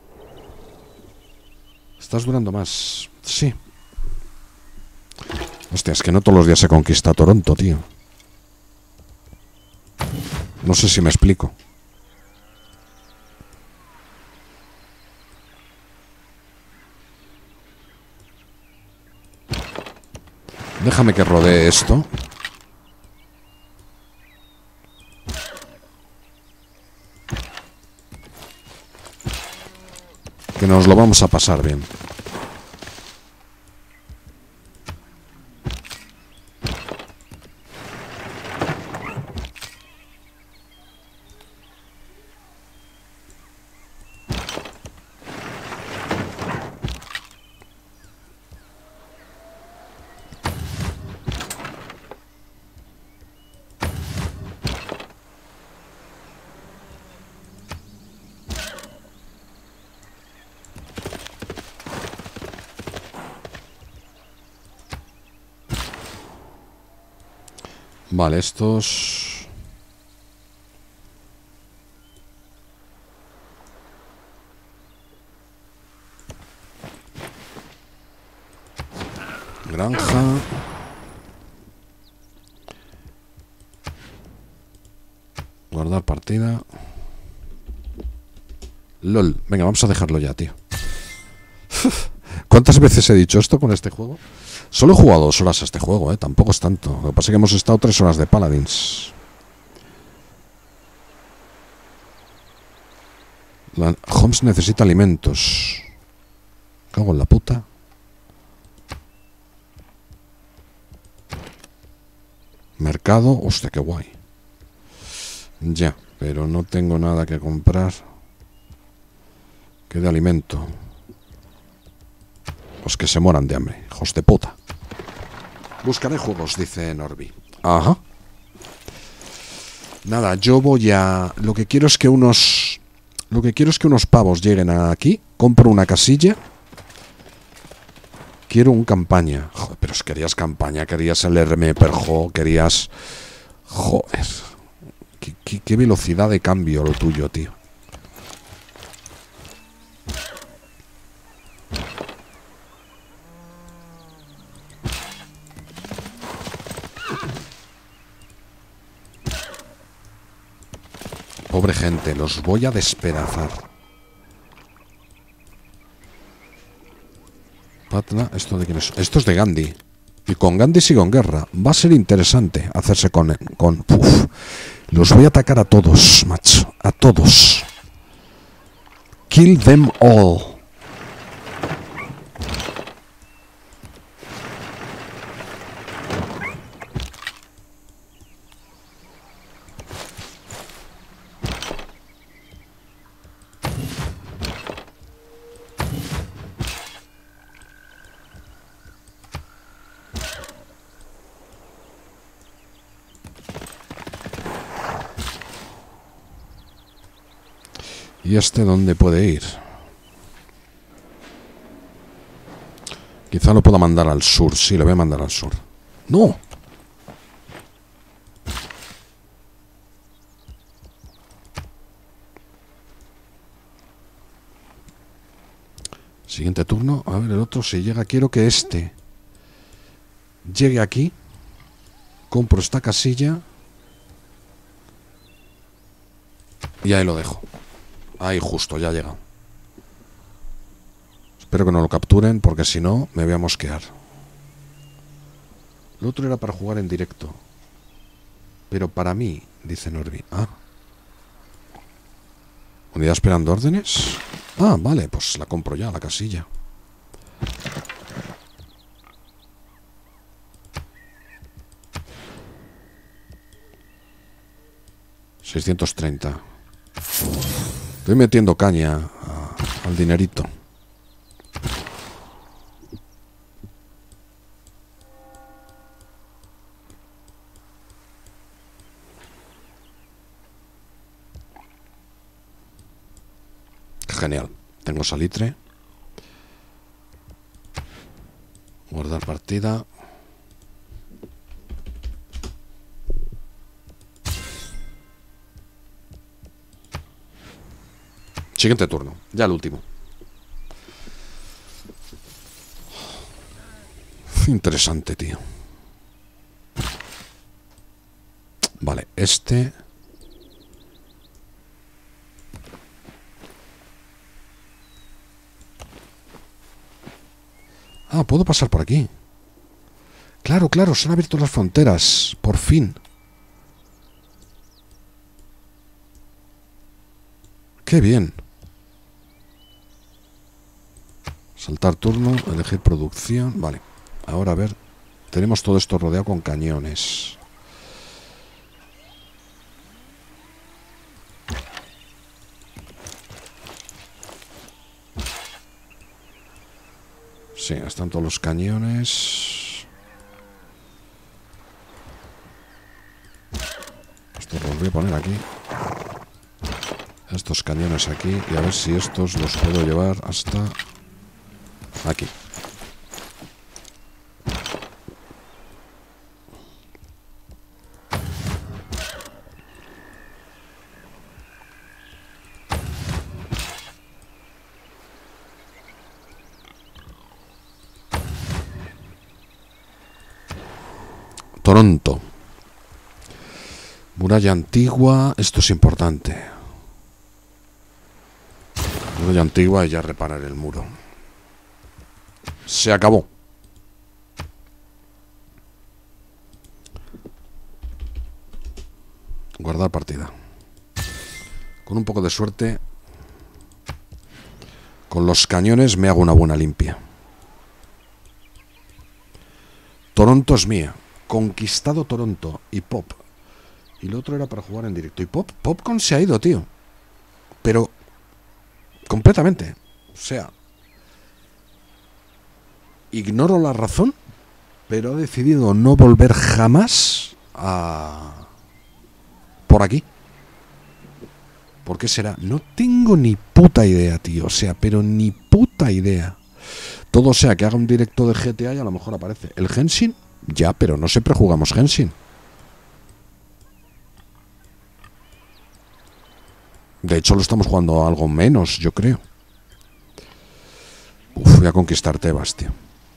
Estás durando más. Sí. Hostia, es que no todos los días se conquista Toronto, tío. No sé si me explico. Déjame que rodee esto. Que nos lo vamos a pasar bien. Vale, estos... Granja. Guardar partida. LOL. Venga, vamos a dejarlo ya, tío. ¿Cuántas veces he dicho esto con este juego? Solo he jugado 2 horas a este juego, tampoco es tanto. Lo que pasa es que hemos estado 3 horas de Paladins. Holmes necesita alimentos. Cago en la puta. Mercado, hostia, qué guay. Ya, pero no tengo nada que comprar. ¿Qué de alimento? Pues que se moran de hambre, hijos de puta. Buscaré juegos, dice Norby. Ajá. Nada, yo voy a... Lo que quiero es que unos pavos lleguen aquí. Compro una casilla. Quiero un campaña. Joder, pero si querías campaña, querías el RM Perjo, querías... Joder. Qué velocidad de cambio lo tuyo, tío. Pobre gente, los voy a despedazar. Patna, ¿esto de quién es? Esto es de Gandhi. Y con Gandhi sigo en guerra. Va a ser interesante hacerse con... Uf. Los voy a atacar a todos, macho. A todos. Kill them all. ¿Y este dónde puede ir? Quizá lo pueda mandar al sur. Sí, lo voy a mandar al sur. ¡No! Siguiente turno. A ver, el otro si llega. Quiero que este llegue aquí. Compro esta casilla. Y ahí lo dejo. Ahí justo, ya ha llegado. Espero que no lo capturen, porque si no, me voy a mosquear. Lo otro era para jugar en directo. Pero para mí, dice Norby. Ah. ¿Unidad esperando órdenes? Ah, vale, pues la compro ya, la casilla. $630. Estoy metiendo caña al dinerito. Genial. Tengo salitre. Guardar partida. Siguiente turno. Ya el último. Interesante, tío. Vale, este... Ah, puedo pasar por aquí. Claro, claro, se han abierto las fronteras. Por fin. ¡Qué bien! Saltar turno, elegir producción. Vale, ahora a ver. Tenemos todo esto rodeado con cañones. Sí, están todos los cañones. Esto los voy a poner aquí. Estos cañones aquí. Y a ver si estos los puedo llevar hasta aquí. Toronto. Muralla antigua. Esto es importante. Muralla antigua y ya reparar el muro. Se acabó. Guardar partida. Con un poco de suerte, con los cañones me hago una buena limpia. Toronto es mía. Conquistado Toronto y Pop. Y lo otro era para jugar en directo. Y Popcorn se ha ido, tío. Pero completamente. O sea, ignoro la razón, pero ha decidido no volver jamás a por aquí. ¿Por qué será? No tengo ni puta idea, tío. O sea, pero ni puta idea. Todo sea que haga un directo de GTA y a lo mejor aparece. ¿El Genshin? Ya, pero no siempre jugamos Genshin. De hecho, lo estamos jugando algo menos, yo creo. Uf, voy a conquistar Tebas, tío.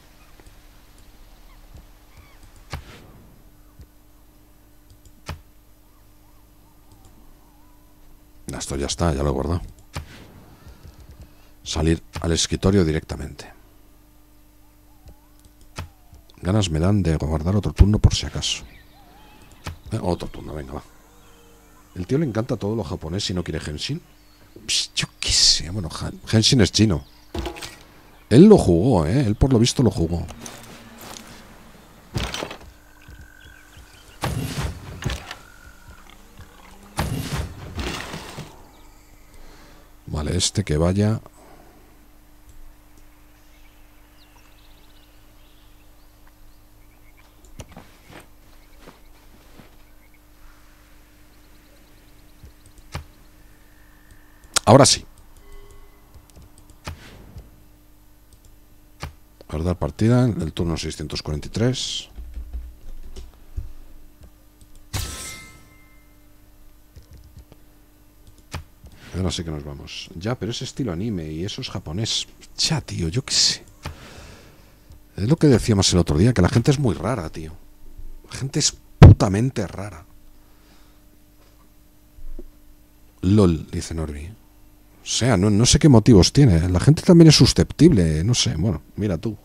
Esto ya está, ya lo he guardado. Salir al escritorio directamente. Ganas me dan de guardar otro turno por si acaso. Otro turno, venga, va. El tío le encanta todo lo japonés y no quiere Genshin. Pss, yo qué sé, bueno, Genshin es chino. Él lo jugó, él por lo visto lo jugó. Vale, este que vaya. Ahora sí. Guardar partida en el turno 643. Ahora sí que nos vamos. Ya, pero es estilo anime y eso es japonés. Ya, tío, yo qué sé. Es lo que decíamos el otro día, que la gente es muy rara, tío. La gente es putamente rara. LOL, dice Norby. O sea, no sé qué motivos tiene. La gente también es susceptible, no sé. Bueno, mira tú.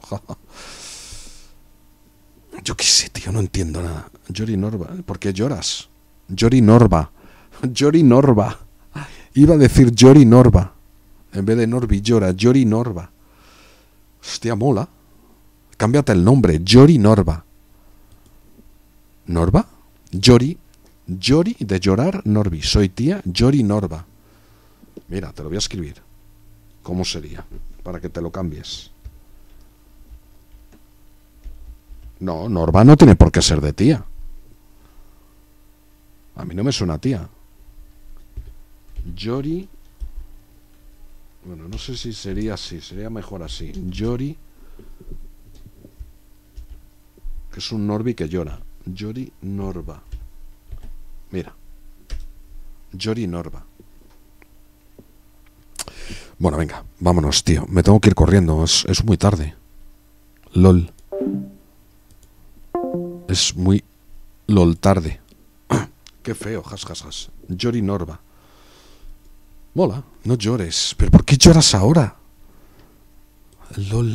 Yo qué sé, tío, no entiendo nada. Yori Norba, ¿por qué lloras? Yori Norba. Yori Norba. Iba a decir Yori Norba. En vez de Norby llora, Yori Norba. Hostia, mola. Cámbiate el nombre, Yori Norba. ¿Norba? Yori de llorar, Norby. Soy tía, Yori Norba. Mira, te lo voy a escribir. ¿Cómo sería? Para que te lo cambies. No, Norba no tiene por qué ser de tía. A mí no me suena tía. Yori. Bueno, no sé si sería así. Sería mejor así. Yori. Que es un Norby que llora. Yori Norba. Mira. Yori Norba. Bueno, venga, vámonos, tío. Me tengo que ir corriendo. Es muy tarde. LOL. Es muy LOL tarde. Qué feo, has. Yori Norba. Mola, no llores. ¿Pero por qué lloras ahora? LOL.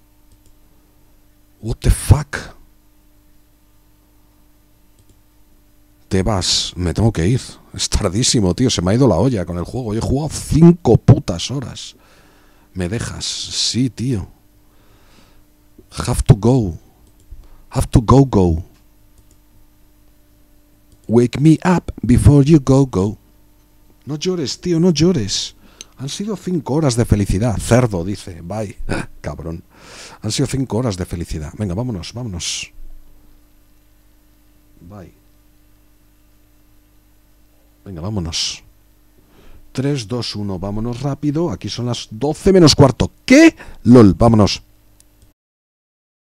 What the fuck? Te vas, me tengo que ir. Es tardísimo, tío, se me ha ido la olla con el juego. Yo he jugado 5 putas horas. ¿Me dejas? Sí, tío. Have to go. Go. Wake me up before you go. No llores, tío, no llores. Han sido 5 horas de felicidad. Cerdo, dice. Bye. Cabrón. Han sido 5 horas de felicidad. Venga, vámonos. Bye. Venga, vámonos. 3, 2, 1, vámonos rápido. Aquí son las 12 menos cuarto. ¿Qué? LOL, vámonos.